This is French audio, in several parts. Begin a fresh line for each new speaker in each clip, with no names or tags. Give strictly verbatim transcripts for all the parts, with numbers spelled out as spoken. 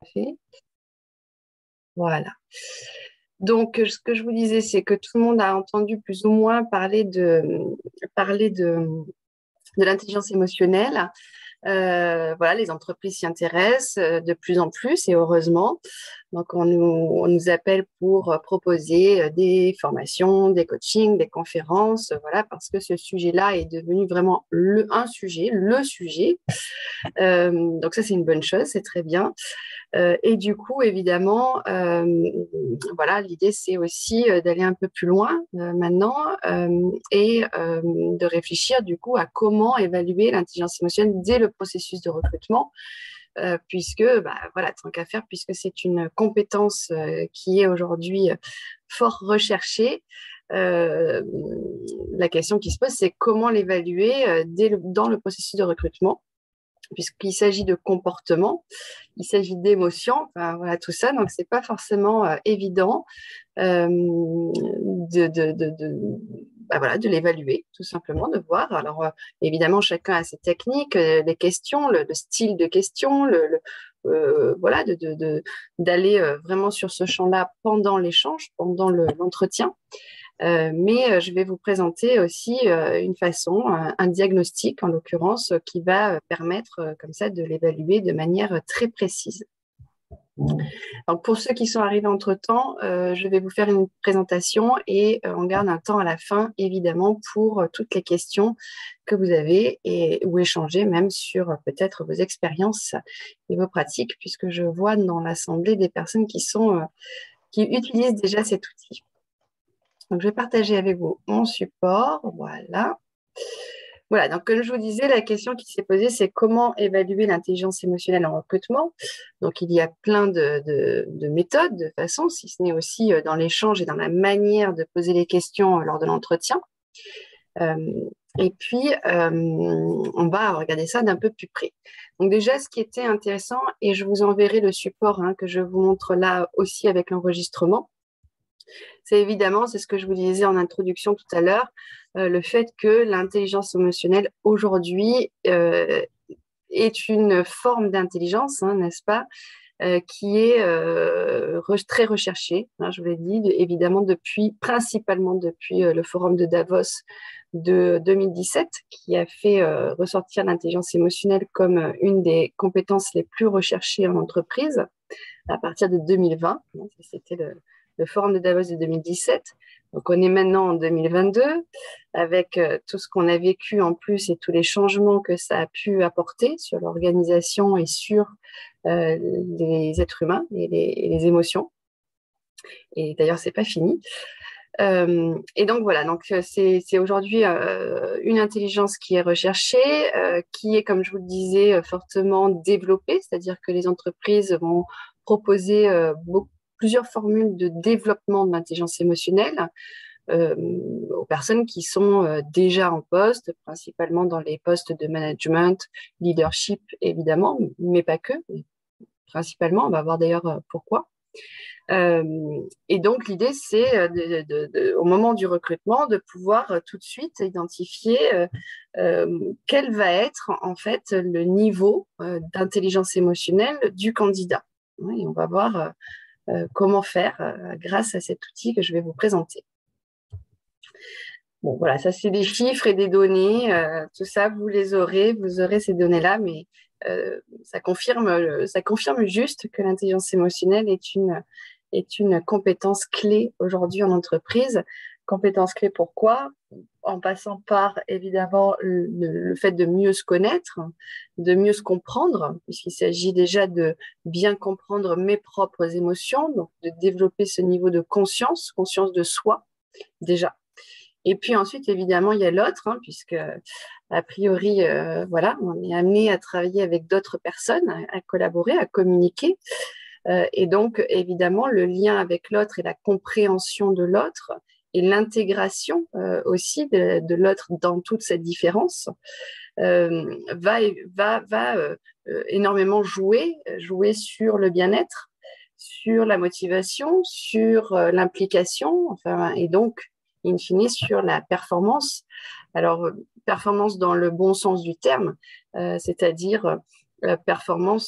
fait. Voilà. Donc, ce que je vous disais, c'est que tout le monde a entendu plus ou moins parler de, parler de, de l'intelligence émotionnelle. Euh, voilà, les entreprises s'y intéressent euh, de plus en plus et heureusement. Donc, on nous, on nous appelle pour euh, proposer euh, des formations, des coachings, des conférences, euh, voilà, parce que ce sujet-là est devenu vraiment le, un sujet, le sujet. Euh, donc, ça, c'est une bonne chose, c'est très bien. Euh, et du coup, évidemment, euh, voilà, l'idée, c'est aussi euh, d'aller un peu plus loin euh, maintenant euh, et euh, de réfléchir du coup à comment évaluer l'intelligence émotionnelle dès le processus de recrutement, euh, puisque, bah, voilà, tant qu'à faire, puisque c'est une compétence euh, qui est aujourd'hui fort recherchée. Euh, la question qui se pose, c'est comment l'évaluer euh, dès le, dans le processus de recrutement, puisqu'il s'agit de comportement, il s'agit d'émotions, enfin, voilà tout ça, donc c'est pas forcément euh, évident euh, de, de, de, de, bah, voilà, de l'évaluer, tout simplement, de voir. Alors euh, évidemment, chacun a ses techniques, euh, les questions, le, le, style de questions, le, le euh, voilà, de, de, de, d'aller euh, vraiment sur ce champ-là pendant l'échange, pendant le, l'entretien. Euh, mais euh, je vais vous présenter aussi euh, une façon, un, un diagnostic en l'occurrence, euh, qui va euh, permettre euh, comme ça de l'évaluer de manière euh, très précise. Donc pour ceux qui sont arrivés entre-temps, euh, je vais vous faire une présentation et euh, on garde un temps à la fin, évidemment, pour euh, toutes les questions que vous avez et, ou échanger même sur euh, peut-être vos expériences et vos pratiques, puisque je vois dans l'assemblée des personnes qui, sont, euh, qui utilisent déjà cet outil. Donc, je vais partager avec vous mon support. Voilà. Voilà, donc comme je vous disais, la question qui s'est posée, c'est comment évaluer l'intelligence émotionnelle en recrutement. Donc, il y a plein de, de, de méthodes, de façons, si ce n'est aussi dans l'échange et dans la manière de poser les questions lors de l'entretien. Euh, et puis, euh, on va regarder ça d'un peu plus près. Donc déjà, ce qui était intéressant, et je vous enverrai le support hein, que je vous montre là aussi avec l'enregistrement, c'est évidemment, c'est ce que je vous disais en introduction tout à l'heure, euh, le fait que l'intelligence émotionnelle aujourd'hui euh, est une forme d'intelligence, hein, n'est-ce pas, euh, qui est euh, re- très recherchée, hein, je vous l'ai dit, de- évidemment depuis, principalement depuis euh, le forum de Davos de deux mille dix-sept, qui a fait euh, ressortir l'intelligence émotionnelle comme euh, une des compétences les plus recherchées en entreprise à partir de deux mille vingt. C'était le, le forum de Davos de deux mille dix-sept. Donc, on est maintenant en deux mille vingt-deux avec euh, tout ce qu'on a vécu en plus et tous les changements que ça a pu apporter sur l'organisation et sur euh, les êtres humains et les, et les émotions. Et d'ailleurs, c'est pas fini. Euh, et donc voilà, donc c'est, c'est aujourd'hui euh, une intelligence qui est recherchée, euh, qui est, comme je vous le disais, fortement développée, c'est-à-dire que les entreprises vont proposer euh, beaucoup, plusieurs formules de développement de l'intelligence émotionnelle euh, aux personnes qui sont euh, déjà en poste, principalement dans les postes de management, leadership évidemment, mais pas que, mais principalement, on va voir d'ailleurs euh, pourquoi. Euh, et donc, l'idée, c'est euh, de, de, de, au moment du recrutement de pouvoir euh, tout de suite identifier euh, euh, quel va être en fait le niveau euh, d'intelligence émotionnelle du candidat. Et on va voir euh, euh, comment faire euh, grâce à cet outil que je vais vous présenter. Bon, voilà, ça c'est des chiffres et des données. Euh, tout ça, vous les aurez, vous aurez ces données-là, mais euh, ça confirme, ça confirme juste que l'intelligence émotionnelle est une, est une compétence clé aujourd'hui en entreprise. Compétence clé pourquoi? En passant par évidemment le, le fait de mieux se connaître, de mieux se comprendre, puisqu'il s'agit déjà de bien comprendre mes propres émotions, donc de développer ce niveau de conscience, conscience de soi déjà. Et puis ensuite, évidemment, il y a l'autre, hein, puisque a priori, euh, voilà, on est amené à travailler avec d'autres personnes, à, à collaborer, à communiquer. Euh, et donc, évidemment, le lien avec l'autre et la compréhension de l'autre et l'intégration euh, aussi de, de l'autre dans toute cette différence euh, va, va, va euh, énormément jouer, jouer sur le bien-être, sur la motivation, sur euh, l'implication, enfin, et donc, in fine, sur la performance. Alors, performance dans le bon sens du terme, euh, c'est-à-dire euh, performance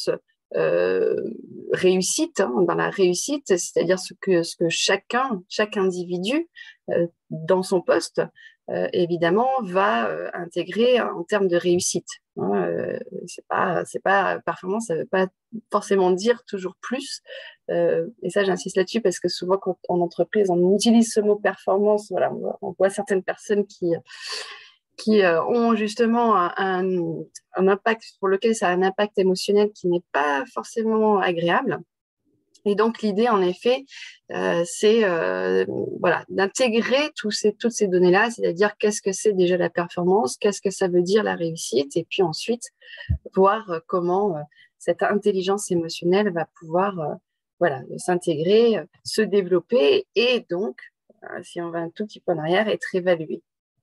euh, réussite, hein, dans la réussite, c'est-à-dire ce que, ce que chacun, chaque individu euh, dans son poste, euh, évidemment, va euh, intégrer en termes de réussite. Hein, euh, c'est pas, c'est pas performance, ça ne veut pas forcément dire toujours plus. Euh, et ça, j'insiste là-dessus parce que souvent, quand en entreprise, on utilise ce mot performance, voilà, on voit, on voit certaines personnes qui qui euh, ont justement un, un, un impact pour lequel ça a un impact émotionnel qui n'est pas forcément agréable. Et donc l'idée, en effet, euh, c'est euh, voilà, d'intégrer tous ces, toutes ces données-là, c'est-à-dire qu'est-ce que c'est déjà la performance, qu'est-ce que ça veut dire la réussite, et puis ensuite voir comment euh, cette intelligence émotionnelle va pouvoir euh, voilà, s'intégrer, euh, se développer et donc, euh, si on va un tout petit peu en arrière, être évaluée.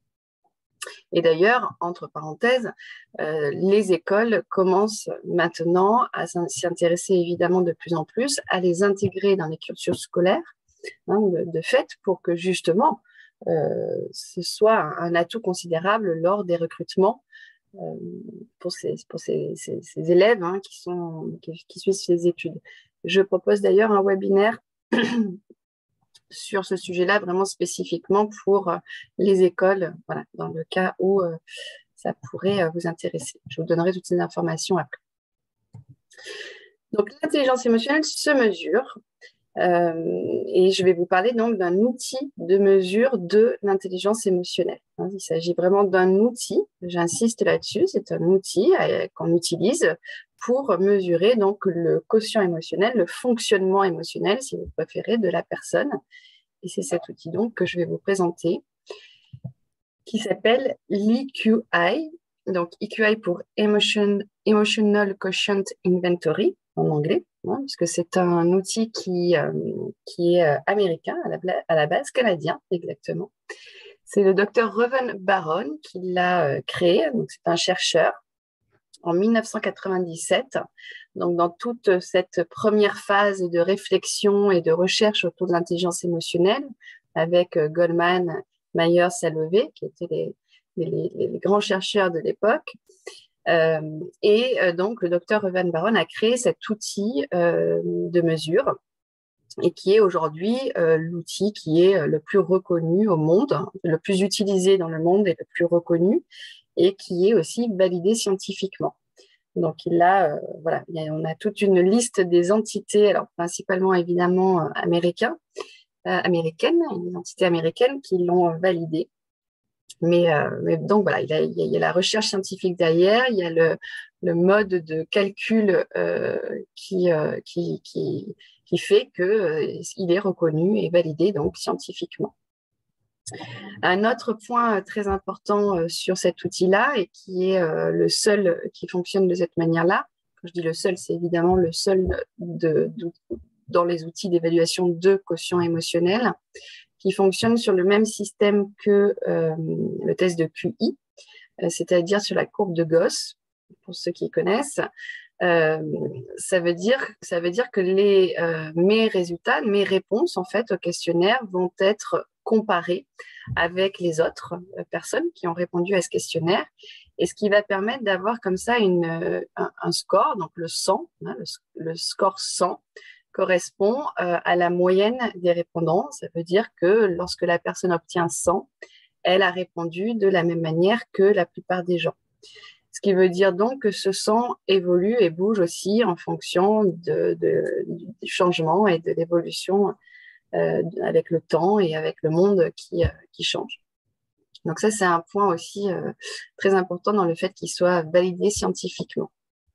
Et d'ailleurs, entre parenthèses, euh, les écoles commencent maintenant à s'y intéresser évidemment de plus en plus, à les intégrer dans les cursus scolaires, hein, de, de fait, pour que justement euh, ce soit un, un atout considérable lors des recrutements euh, pour, ces, pour ces, ces, ces élèves hein, qui, sont, qui, qui suivent ces études. Je propose d'ailleurs un webinaire sur ce sujet-là, vraiment spécifiquement pour euh, les écoles, voilà, dans le cas où euh, ça pourrait euh, vous intéresser. Je vous donnerai toutes ces informations après. Donc, l'intelligence émotionnelle se mesure euh, et je vais vous parler donc d'un outil de mesure de l'intelligence émotionnelle. Hein, il s'agit vraiment d'un outil, j'insiste là-dessus, c'est un outil euh, qu'on utilise pour mesurer donc le quotient émotionnel, le fonctionnement émotionnel, si vous préférez, de la personne. Et c'est cet outil donc que je vais vous présenter, qui s'appelle l'E Q I, donc E Q I pour Emotion, Emotional Quotient Inventory en anglais, hein, puisque c'est un outil qui, euh, qui est américain, à la, à la base canadien exactement. C'est le docteur Reuven Baron qui l'a euh, créé, donc c'est un chercheur en mille neuf cent quatre-vingt-dix-sept. Donc, dans toute cette première phase de réflexion et de recherche autour de l'intelligence émotionnelle, avec euh, Goldman, Myers, Salovey, qui étaient les, les, les grands chercheurs de l'époque. Euh, et euh, donc, le docteur Reuven Baron a créé cet outil euh, de mesure et qui est aujourd'hui euh, l'outil qui est le plus reconnu au monde, le plus utilisé dans le monde et le plus reconnu, et qui est aussi validé scientifiquement. Donc, il a, euh, voilà, il y a, on a toute une liste des entités, alors principalement évidemment euh, américains, euh, américaines, les entités américaines qui l'ont euh, validé. Mais, euh, mais donc voilà, il, a, il, y a, il y a la recherche scientifique derrière, il y a le, le mode de calcul euh, qui, euh, qui, qui, qui fait qu'il euh, est reconnu et validé donc scientifiquement. Un autre point très important sur cet outil-là et qui est le seul qui fonctionne de cette manière-là, quand je dis le seul, c'est évidemment le seul de, de, dans les outils d'évaluation de quotient émotionnel, qui fonctionne sur le même système que euh, le test de Q I, c'est-à-dire sur la courbe de Gauss, pour ceux qui connaissent. Euh, ça veut dire, ça veut dire que les, euh, mes résultats, mes réponses en fait au questionnaire vont être comparées avec les autres personnes qui ont répondu à ce questionnaire, et ce qui va permettre d'avoir comme ça une, un, un score, donc le cent, hein, le, le score cent correspond euh, à la moyenne des répondants. Ça veut dire que lorsque la personne obtient cent, elle a répondu de la même manière que la plupart des gens. Ce qui veut dire donc que ce cent évolue et bouge aussi en fonction de, de, du changement et de l'évolution euh, avec le temps et avec le monde qui, euh, qui change. Donc ça, c'est un point aussi euh, très important dans le fait qu'il soit validé scientifiquement.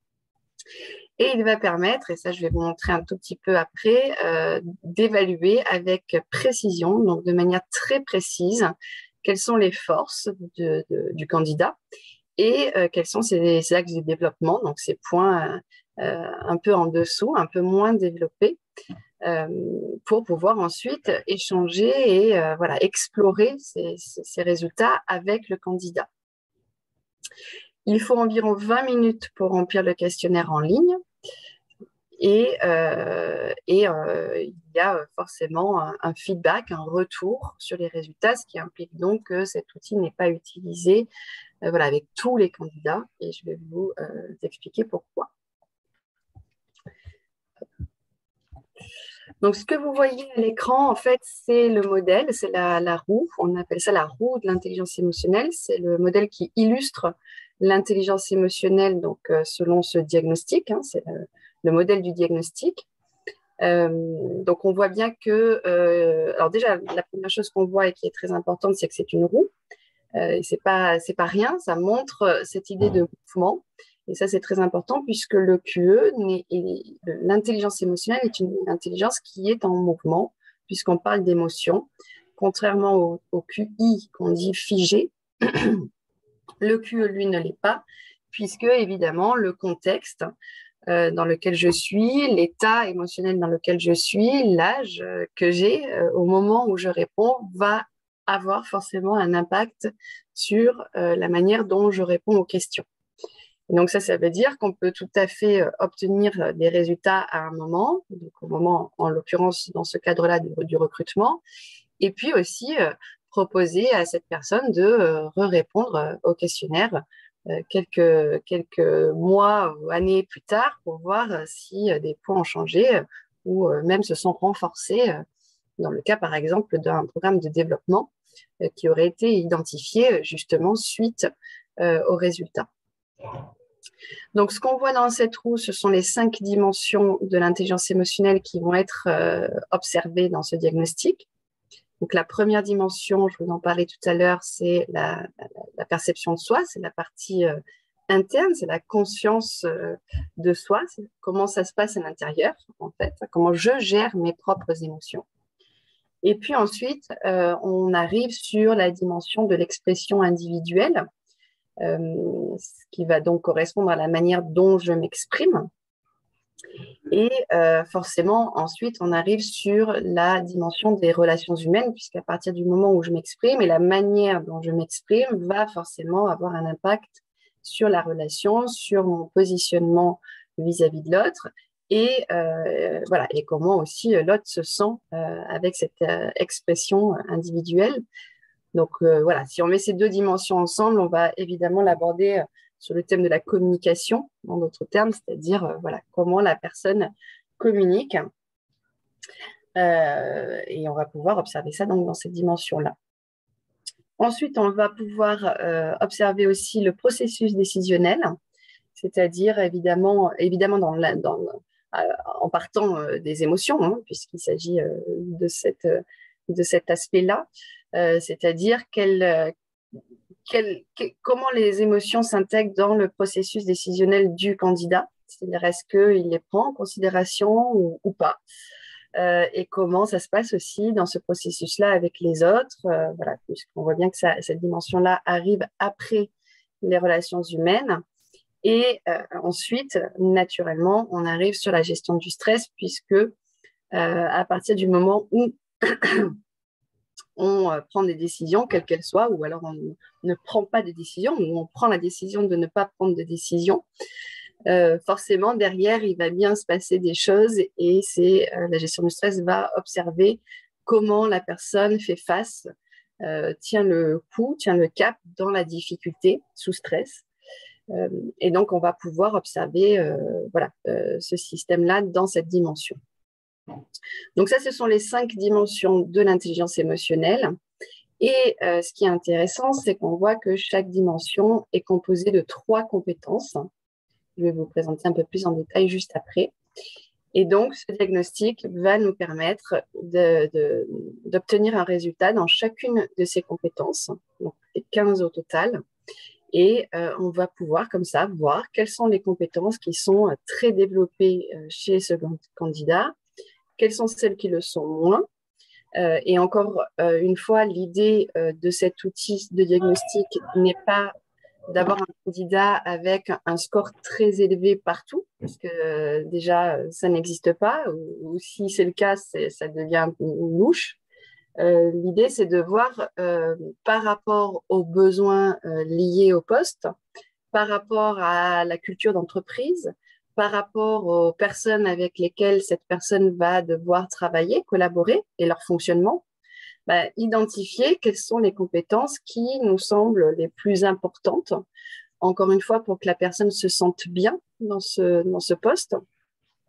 Et il va permettre, et ça je vais vous montrer un tout petit peu après, euh, d'évaluer avec précision, donc de manière très précise, quelles sont les forces de, de, du candidat et euh, quels sont ces axes de développement, donc ces points euh, un peu en dessous, un peu moins développés, euh, pour pouvoir ensuite échanger et euh, voilà, explorer ces, ces résultats avec le candidat. Il faut environ vingt minutes pour remplir le questionnaire en ligne. Et, euh, et euh, il y a forcément un, un feedback, un retour sur les résultats, ce qui implique donc que cet outil n'est pas utilisé euh, voilà, avec tous les candidats, et je vais vous euh, expliquer pourquoi. Donc, ce que vous voyez à l'écran, en fait, c'est le modèle, c'est la, la roue. On appelle ça la roue de l'intelligence émotionnelle. C'est le modèle qui illustre l'intelligence émotionnelle, donc euh, selon ce diagnostic. Hein, c'est le, le modèle du diagnostic. Euh, donc, on voit bien que, euh, alors déjà, la première chose qu'on voit et qui est très importante, c'est que c'est une roue. Euh, et c'est pas, c'est pas rien. Ça montre cette idée de mouvement. Et ça, c'est très important puisque le Q E, l'intelligence émotionnelle est une intelligence qui est en mouvement, puisqu'on parle d'émotion. Contrairement au, au Q I qu'on dit figé, le Q E, lui, ne l'est pas, puisque, évidemment, le contexte euh, dans lequel je suis, l'état émotionnel dans lequel je suis, l'âge euh, que j'ai euh, au moment où je réponds va avoir forcément un impact sur euh, la manière dont je réponds aux questions. Et donc ça, ça veut dire qu'on peut tout à fait euh, obtenir des résultats à un moment, donc au moment, en l'occurrence, dans ce cadre-là, du, du recrutement, et puis aussi euh, proposer à cette personne de euh, répondre euh, au questionnaire euh, quelques, quelques mois ou années plus tard pour voir euh, si euh, des points ont changé euh, ou euh, même se sont renforcés euh, dans le cas, par exemple, d'un programme de développement euh, qui aurait été identifié euh, justement suite euh, aux résultats. Donc, ce qu'on voit dans cette roue, ce sont les cinq dimensions de l'intelligence émotionnelle qui vont être euh, observées dans ce diagnostic. Donc, la première dimension, je vous en parlais tout à l'heure, c'est la, la, la, perception de soi, c'est la partie euh, interne, c'est la conscience euh, de soi, c'est comment ça se passe à l'intérieur, en fait, comment je gère mes propres émotions. Et puis ensuite, euh, on arrive sur la dimension de l'expression individuelle, euh, ce qui va donc correspondre à la manière dont je m'exprime. Et euh, forcément, ensuite, on arrive sur la dimension des relations humaines, puisqu'à partir du moment où je m'exprime et la manière dont je m'exprime va forcément avoir un impact sur la relation, sur mon positionnement vis-à-vis de l'autre, et euh, voilà, et comment aussi l'autre se sent euh, avec cette euh, expression individuelle. Donc euh, voilà, si on met ces deux dimensions ensemble, on va évidemment l'aborder euh, sur le thème de la communication, en d'autres termes, c'est-à-dire euh, voilà, comment la personne communique. Euh, et on va pouvoir observer ça donc, dans cette dimension-là. Ensuite, on va pouvoir euh, observer aussi le processus décisionnel, c'est-à-dire évidemment, évidemment dans la, dans, euh, en partant euh, des émotions, hein, puisqu'il s'agit euh, de, cette, de cet aspect-là, euh, c'est-à-dire quel, quel, quel, comment les émotions s'intègrent dans le processus décisionnel du candidat, c'est-à-dire est-ce qu'il les prend en considération ou, ou pas, euh, et comment ça se passe aussi dans ce processus-là avec les autres, euh, voilà, puisqu'on voit bien que ça, cette dimension-là arrive après les relations humaines. Et euh, ensuite, naturellement, on arrive sur la gestion du stress, puisque euh, à partir du moment où on euh, prend des décisions, quelles qu'elles soient, ou alors on ne prend pas de décision, ou on prend la décision de ne pas prendre de décision, euh, forcément, derrière, il va bien se passer des choses, et c'est euh, la gestion du stress va observer comment la personne fait face, euh, tient le coup, tient le cap dans la difficulté, sous stress. Euh, et donc, on va pouvoir observer euh, voilà, euh, ce système-là dans cette dimension. Donc ça, ce sont les cinq dimensions de l'intelligence émotionnelle. Et euh, ce qui est intéressant, c'est qu'on voit que chaque dimension est composée de trois compétences. Je vais vous présenter un peu plus en détail juste après. Et donc, ce diagnostic va nous permettre de, de, d'obtenir un résultat dans chacune de ces compétences, donc quinze au total. Et euh, on va pouvoir comme ça voir quelles sont les compétences qui sont euh, très développées euh, chez ce candidat, quelles sont celles qui le sont moins. Euh, et encore euh, une fois, l'idée euh, de cet outil de diagnostic n'est pas d'avoir un candidat avec un score très élevé partout, parce que euh, déjà, ça n'existe pas, ou, ou si c'est le cas, c'est, ça devient louche. Euh, l'idée, c'est de voir euh, par rapport aux besoins euh, liés au poste, par rapport à la culture d'entreprise, par rapport aux personnes avec lesquelles cette personne va devoir travailler, collaborer et leur fonctionnement, bah, identifier quelles sont les compétences qui nous semblent les plus importantes, encore une fois, pour que la personne se sente bien dans ce, dans ce poste.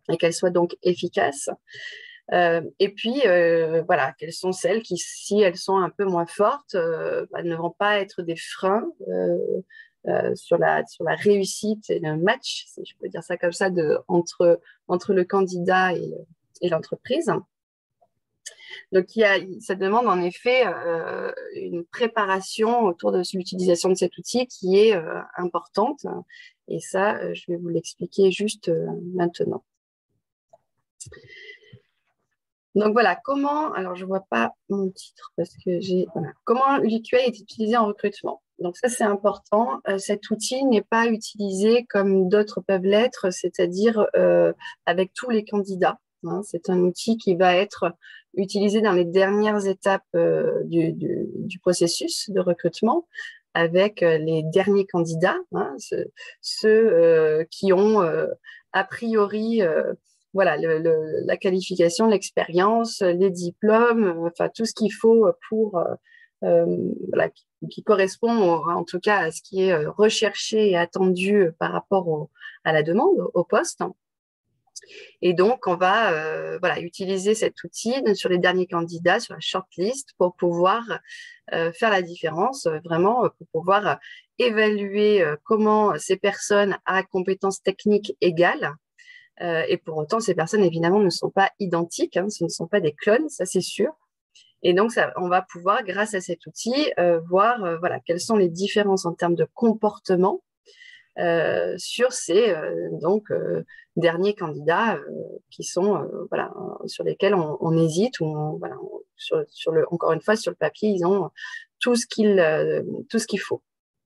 et qu'elles soient donc efficaces. Euh, et puis, euh, voilà, quelles sont celles qui, si elles sont un peu moins fortes, euh, bah, ne vont pas être des freins euh, euh, sur, la, sur la réussite et le match, si je peux dire ça comme ça, de, entre, entre le candidat et, et l'entreprise. Donc, il y a, ça demande en effet euh, une préparation autour de l'utilisation de cet outil qui est euh, importante. Et ça, euh, je vais vous l'expliquer juste euh, maintenant. Donc voilà, comment, alors je ne vois pas mon titre parce que j'ai, voilà, comment l'U Q A est utilisé en recrutement. Donc ça, c'est important. Euh, cet outil n'est pas utilisé comme d'autres peuvent l'être, c'est-à-dire euh, avec tous les candidats. Hein. C'est un outil qui va être utilisé dans les dernières étapes euh, du, du, du processus de recrutement avec euh, les derniers candidats, hein, ceux, ceux euh, qui ont euh, a priori euh, voilà, le, le, la qualification, l'expérience, les diplômes, enfin tout ce qu'il faut pour, euh, voilà, qui, qui correspond au, en tout cas à ce qui est recherché et attendu par rapport au, à la demande, au poste. Et donc, on va euh, voilà, utiliser cet outil sur les derniers candidats, sur la shortlist, pour pouvoir euh, faire la différence, vraiment, pour pouvoir évaluer euh, comment ces personnes à compétences techniques égales. Euh, et pour autant, ces personnes, évidemment, ne sont pas identiques, hein, ce ne sont pas des clones, ça c'est sûr. Et donc, ça, on va pouvoir, grâce à cet outil, euh, voir euh, voilà, quelles sont les différences en termes de comportement euh, sur ces euh, donc, euh, derniers candidats euh, qui sont, euh, voilà, sur lesquels on, on hésite, ou on, voilà, on, sur, sur le, encore une fois, sur le papier, ils ont tout ce qu'il, euh, tout ce qu'il faut.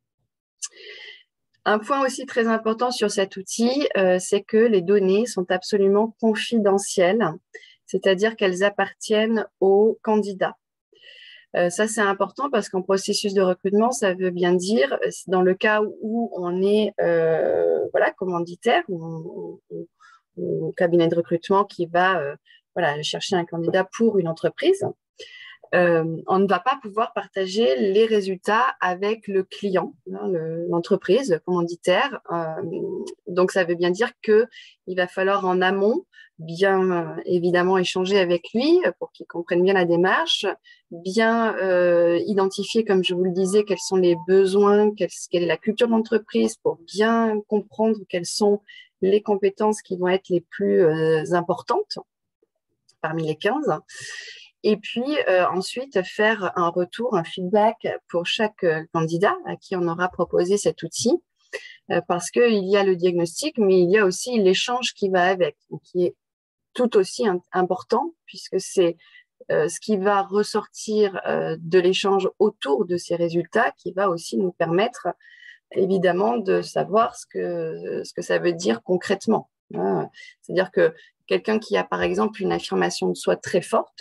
Un point aussi très important sur cet outil, euh, c'est que les données sont absolument confidentielles, c'est-à-dire qu'elles appartiennent aux candidats. Euh, ça, c'est important parce qu'en processus de recrutement, ça veut bien dire, dans le cas où on est euh, voilà, commanditaire ou, ou, ou cabinet de recrutement qui va euh, voilà, chercher un candidat pour une entreprise, euh, on ne va pas pouvoir partager les résultats avec le client, hein, l'entreprise, le commanditaire. Euh, donc, ça veut bien dire qu'il va falloir en amont bien euh, évidemment échanger avec lui pour qu'il comprenne bien la démarche, bien euh, identifier, comme je vous le disais, quels sont les besoins, quelle, quelle est la culture de l'entreprise pour bien comprendre quelles sont les compétences qui vont être les plus euh, importantes parmi les quinze. Et puis euh, ensuite faire un retour, un feedback pour chaque euh, candidat à qui on aura proposé cet outil, euh, parce qu'il y a le diagnostic, mais il y a aussi l'échange qui va avec, qui est tout aussi important, puisque c'est euh, ce qui va ressortir euh, de l'échange autour de ces résultats qui va aussi nous permettre évidemment de savoir ce que, ce que ça veut dire concrètement. Hein. C'est-à-dire que quelqu'un qui a par exemple une affirmation de soi très forte,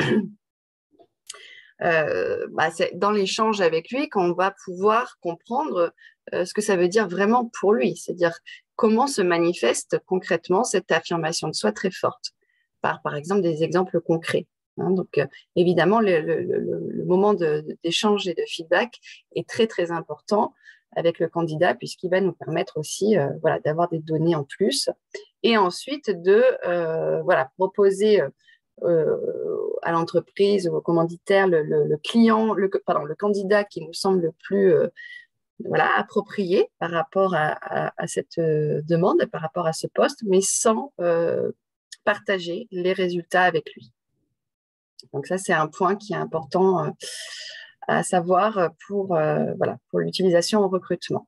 euh, bah, c'est dans l'échange avec lui qu'on va pouvoir comprendre euh, ce que ça veut dire vraiment pour lui, c'est-à-dire comment se manifeste concrètement cette affirmation de soi très forte, par, par exemple des exemples concrets. Hein. Donc, euh, évidemment, le, le, le, le moment d'échange et de feedback est très, très important avec le candidat, puisqu'il va nous permettre aussi euh, voilà, d'avoir des données en plus, et ensuite de euh, voilà, proposer euh, à l'entreprise ou au commanditaire le, le, le client, le, pardon, le candidat qui nous semble le plus euh, voilà, approprié par rapport à, à, à cette euh, demande, par rapport à ce poste, mais sans euh, partager les résultats avec lui. Donc ça, c'est un point qui est important euh, à savoir pour, euh, voilà, pour l'utilisation au recrutement.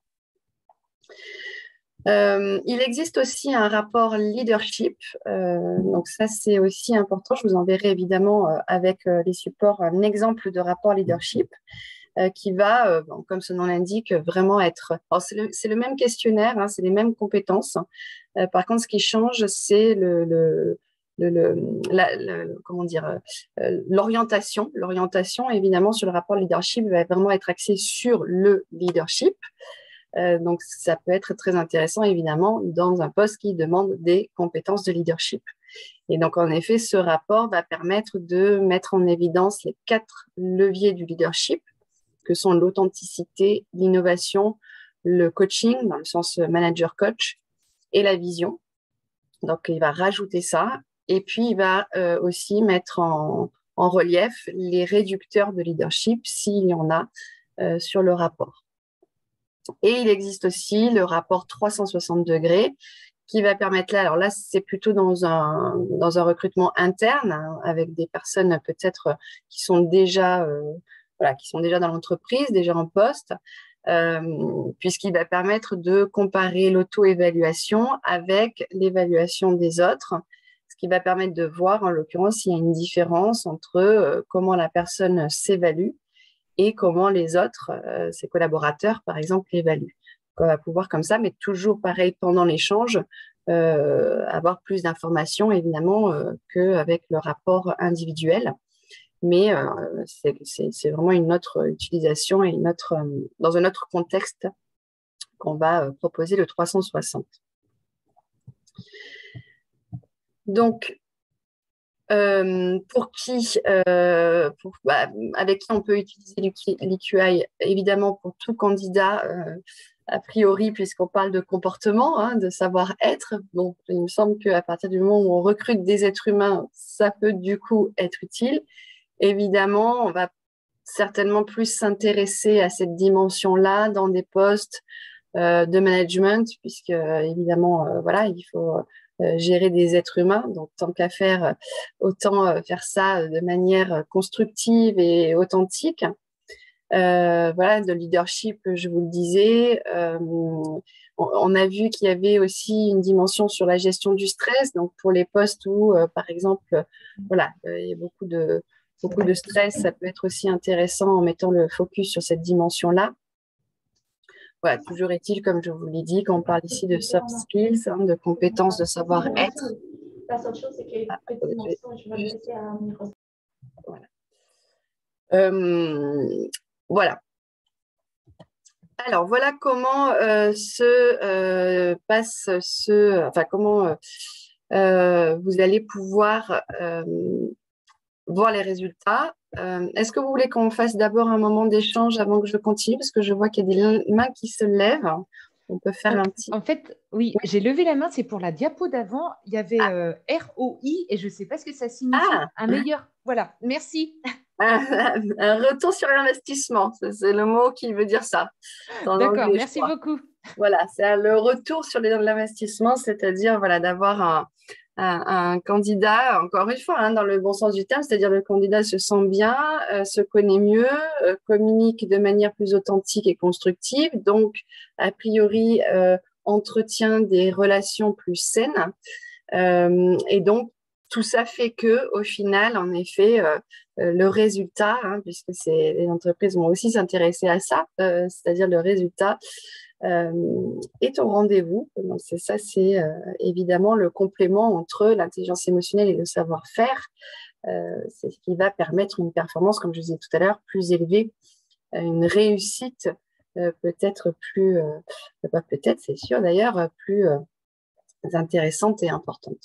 Euh, il existe aussi un rapport leadership, euh, donc ça c'est aussi important. Je vous enverrai évidemment euh, avec euh, les supports un exemple de rapport leadership euh, qui va, euh, bon, comme son nom l'indique, vraiment être. C'est le, le même questionnaire, hein, c'est les mêmes compétences. Euh, par contre, ce qui change, c'est le, le Le, le, la, le, comment dire, euh, l'orientation. L'orientation, évidemment, sur le rapport leadership va vraiment être axée sur le leadership. Euh, donc, ça peut être très intéressant, évidemment, dans un poste qui demande des compétences de leadership. Et donc, en effet, ce rapport va permettre de mettre en évidence les quatre leviers du leadership, que sont l'authenticité, l'innovation, le coaching, dans le sens manager-coach, et la vision. Donc, il va rajouter ça. Et puis, il va euh, aussi mettre en, en relief les réducteurs de leadership, s'il y en a, euh, sur le rapport. Et il existe aussi le rapport trois cent soixante degrés qui va permettre là, alors là, c'est plutôt dans un, dans un recrutement interne, hein, avec des personnes peut-être qui sont déjà, euh, voilà, qui sont déjà dans l'entreprise, déjà en poste, euh, puisqu'il va permettre de comparer l'auto-évaluation avec l'évaluation des autres, ce qui va permettre de voir, en l'occurrence, s'il y a une différence entre euh, comment la personne s'évalue et comment les autres, euh, ses collaborateurs, par exemple, l'évaluent. On va pouvoir comme ça, mais toujours pareil pendant l'échange, euh, avoir plus d'informations, évidemment, euh, qu'avec le rapport individuel. Mais euh, c'est, c'est, c'est vraiment une autre utilisation et une autre, euh, dans un autre contexte qu'on va euh, proposer le trois cent soixante. Donc, Euh, pour qui, euh, pour, bah, avec qui on peut utiliser l'E Q I, évidemment pour tout candidat, euh, a priori, puisqu'on parle de comportement, hein, de savoir-être. Bon, il me semble qu'à partir du moment où on recrute des êtres humains, ça peut du coup être utile. Évidemment, on va certainement plus s'intéresser à cette dimension-là dans des postes euh, de management, puisque évidemment, euh, voilà, il faut euh, gérer des êtres humains. Donc, tant qu'à faire, autant euh, faire ça de manière constructive et authentique. Euh, voilà, de leadership, je vous le disais. Euh, on, on a vu qu'il y avait aussi une dimension sur la gestion du stress. Donc, pour les postes où, euh, par exemple, voilà, euh, il y a beaucoup de, beaucoup de stress, ça peut être aussi intéressant en mettant le focus sur cette dimension-là. Voilà, toujours est-il, comme je vous l'ai dit, qu'on parle ici de soft skills, hein, de compétences, de savoir-être.
La seule chose, c'est qu'il y a une petite mention et je vais le laisser à Miroslav.
Voilà. Euh, voilà. Alors, voilà comment euh, se euh, passe ce... Enfin, comment euh, euh, vous allez pouvoir euh, voir les résultats. Euh, est-ce que vous voulez qu'on fasse d'abord un moment d'échange avant que je continue? Parce que je vois qu'il y a des mains qui se lèvent. On peut faire
en,
un petit...
En fait, oui, oui. J'ai levé la main, c'est pour la diapo d'avant. Il y avait
ah.
euh, R O I et je ne sais pas ce que ça signifie.
Ah.
Un meilleur... Voilà, merci.
Un, un retour sur l'investissement, c'est le mot qui veut dire ça.
D'accord, merci beaucoup.
Voilà, c'est le retour sur l'investissement, c'est-à-dire voilà, d'avoir un, un, un candidat, encore une fois, hein, dans le bon sens du terme, c'est-à-dire le candidat se sent bien, euh, se connaît mieux, euh, communique de manière plus authentique et constructive, donc a priori euh, entretient des relations plus saines. Euh, et donc, tout ça fait que, au final, en effet, euh, euh, le résultat, hein, puisque c'est, les entreprises vont aussi s'intéresser à ça, euh, c'est-à-dire le résultat euh, est au rendez-vous. Donc, c'est ça, c'est euh, évidemment le complément entre l'intelligence émotionnelle et le savoir-faire. Euh, c'est ce qui va permettre une performance, comme je disais tout à l'heure, plus élevée, euh, une réussite euh, peut-être plus, euh, pas peut-être, c'est sûr d'ailleurs, plus euh, intéressante et importante.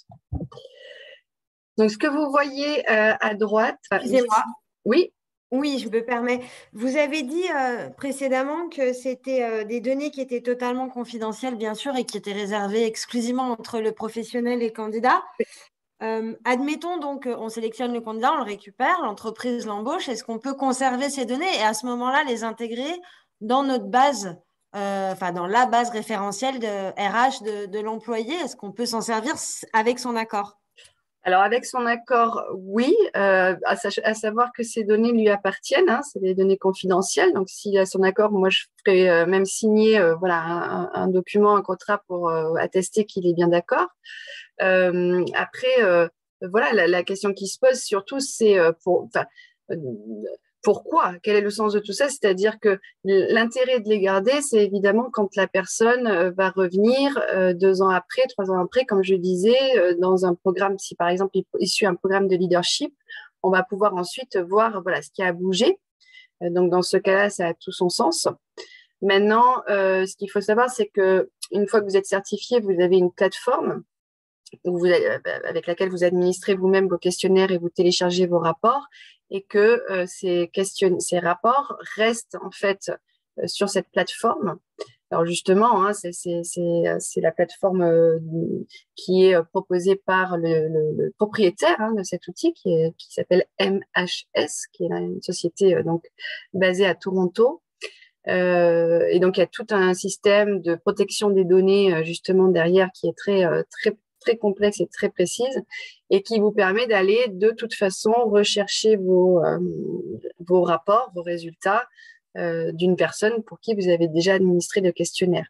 Donc, ce que vous voyez euh, à droite...
Excusez-moi.
Oui.
Oui, je me permets. Vous avez dit euh, précédemment que c'était euh, des données qui étaient totalement confidentielles, bien sûr, et qui étaient réservées exclusivement entre le professionnel et le candidat. Euh, admettons donc, on sélectionne le candidat, on le récupère, l'entreprise l'embauche. Est-ce qu'on peut conserver ces données et à ce moment-là les intégrer dans notre base, euh, enfin dans la base référentielle de R H de, de l'employé? Est-ce qu'on peut s'en servir avec son accord?
Alors, avec son accord, oui, euh, à, à savoir que ces données lui appartiennent, hein, c'est des données confidentielles. Donc, s'il a son accord, moi, je ferai euh, même signer euh, voilà, un, un document, un contrat pour euh, attester qu'il est bien d'accord. Euh, après, euh, voilà, la, la question qui se pose surtout, c'est euh, pour, euh, pourquoi? Quel est le sens de tout ça? C'est-à-dire que l'intérêt de les garder, c'est évidemment quand la personne va revenir euh, deux ans après, trois ans après, comme je disais, euh, dans un programme, si par exemple il suit un programme de leadership, on va pouvoir ensuite voir voilà, ce qui a bougé. Euh, donc dans ce cas-là, ça a tout son sens. Maintenant, euh, ce qu'il faut savoir, c'est que une fois que vous êtes certifié, vous avez une plateforme où vous, avec laquelle vous administrez vous-même vos questionnaires et vous téléchargez vos rapports, et que euh, ces, question, ces rapports restent en fait euh, sur cette plateforme Alors justement, hein, c'est, c'est, c'est, c'est la plateforme euh, qui est proposée par le, le, le propriétaire hein, de cet outil qui, est, qui s'appelle M H S, qui est une société euh, donc, basée à Toronto. Euh, et donc, il y a tout un système de protection des données euh, justement derrière qui est très, euh, très, très complexe et très précise et qui vous permet d'aller de toute façon rechercher vos, euh, vos rapports, vos résultats euh, d'une personne pour qui vous avez déjà administré le questionnaire.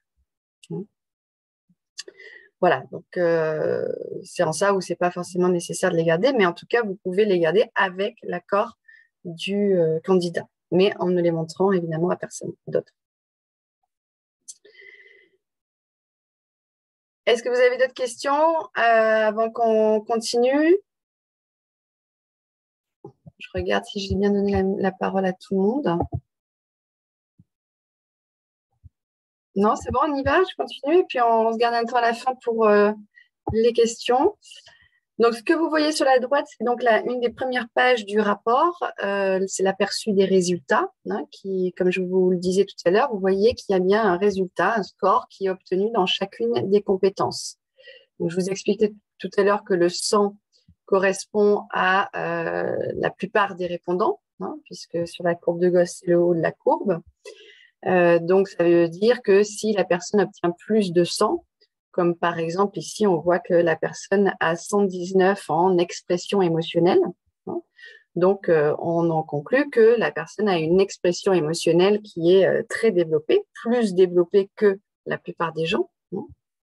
Voilà, donc euh, c'est en ça où c'est pas forcément nécessaire de les garder, mais en tout cas, vous pouvez les garder avec l'accord du euh, candidat, mais en ne les montrant évidemment à personne d'autre. Est-ce que vous avez d'autres questions euh, avant qu'on continue? Je regarde si j'ai bien donné la, la parole à tout le monde. Non, c'est bon, on y va, je continue et puis on, on se garde un temps à la fin pour euh, les questions. Donc, ce que vous voyez sur la droite, c'est donc la, une des premières pages du rapport. Euh, c'est l'aperçu des résultats, hein, qui, comme je vous le disais tout à l'heure, vous voyez qu'il y a bien un résultat, un score qui est obtenu dans chacune des compétences. Donc, je vous expliquais tout à l'heure que le cent correspond à euh, la plupart des répondants, hein, puisque sur la courbe de Gauss, c'est le haut de la courbe. Euh, donc, ça veut dire que si la personne obtient plus de cent, comme par exemple ici, on voit que la personne a cent dix-neuf en expression émotionnelle. Hein. Donc, euh, on en conclut que la personne a une expression émotionnelle qui est euh, très développée, plus développée que la plupart des gens. Hein.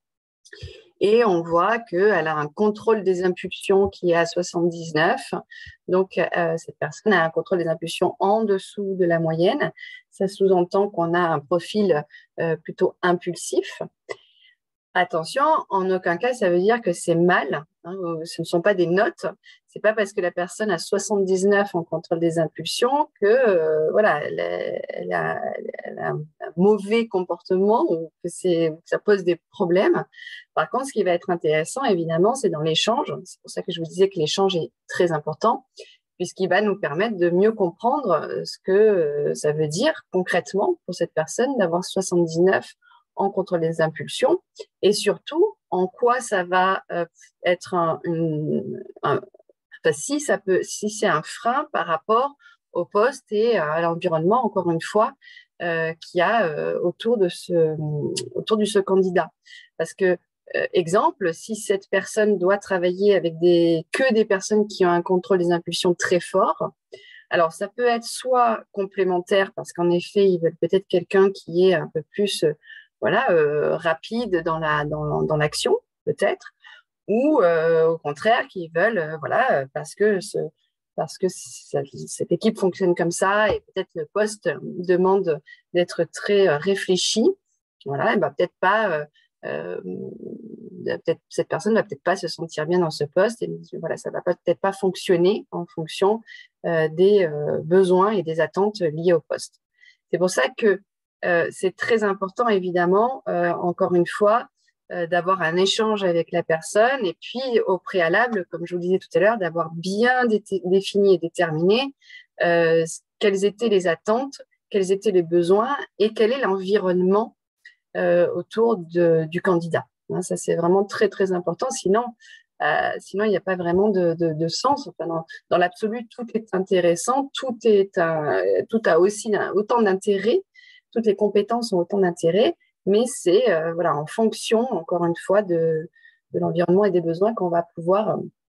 Et on voit qu'elle a un contrôle des impulsions qui est à soixante-dix-neuf. Donc, euh, cette personne a un contrôle des impulsions en dessous de la moyenne. Ça sous-entend qu'on a un profil euh, plutôt impulsif. Attention, en aucun cas, ça veut dire que c'est mal. Hein, ce ne sont pas des notes. C'est pas parce que la personne a soixante-dix-neuf en contrôle des impulsions que euh, voilà, elle, elle, a, elle a un mauvais comportement ou que, c'est, que ça pose des problèmes. Par contre, ce qui va être intéressant, évidemment, c'est dans l'échange. C'est pour ça que je vous disais que l'échange est très important, puisqu'il va nous permettre de mieux comprendre ce que ça veut dire concrètement pour cette personne d'avoir soixante-dix-neuf en contrôle des impulsions et surtout en quoi ça va euh, être un, une, un enfin, si ça peut, si c'est un frein par rapport au poste et à l'environnement, encore une fois, euh, qu'il y a euh, autour de ce, autour de ce candidat. Parce que euh, exemple, si cette personne doit travailler avec des que des personnes qui ont un contrôle des impulsions très fort. Alors, ça peut être soit complémentaire, parce qu'en effet, ils veulent peut-être quelqu'un qui est un peu plus euh, voilà, euh, rapide dans, la, dans, dans l'action, peut-être, ou euh, au contraire, qui veulent, euh, voilà, parce que, ce, parce que ça, cette équipe fonctionne comme ça et peut-être le poste demande d'être très euh, réfléchi. Voilà, et ben, peut-être pas, euh, euh, peut-être, cette personne ne va peut-être pas se sentir bien dans ce poste et voilà, ça ne va pas, peut-être pas fonctionner en fonction euh, des euh, besoins et des attentes liées au poste. C'est pour ça que euh, c'est très important, évidemment, euh, encore une fois, euh, d'avoir un échange avec la personne et puis au préalable, comme je vous le disais tout à l'heure, d'avoir bien dé- défini et déterminé euh, quelles étaient les attentes, quels étaient les besoins et quel est l'environnement euh, autour de, du candidat. Hein, ça, c'est vraiment très, très important. Sinon, euh, sinon il n'y a pas vraiment de, de, de sens. Enfin, dans, dans l'absolu, tout est intéressant, tout, est un, tout a aussi un, autant d'intérêt, toutes les compétences ont autant d'intérêt, mais c'est euh, voilà, en fonction, encore une fois, de, de l'environnement et des besoins qu'on va pouvoir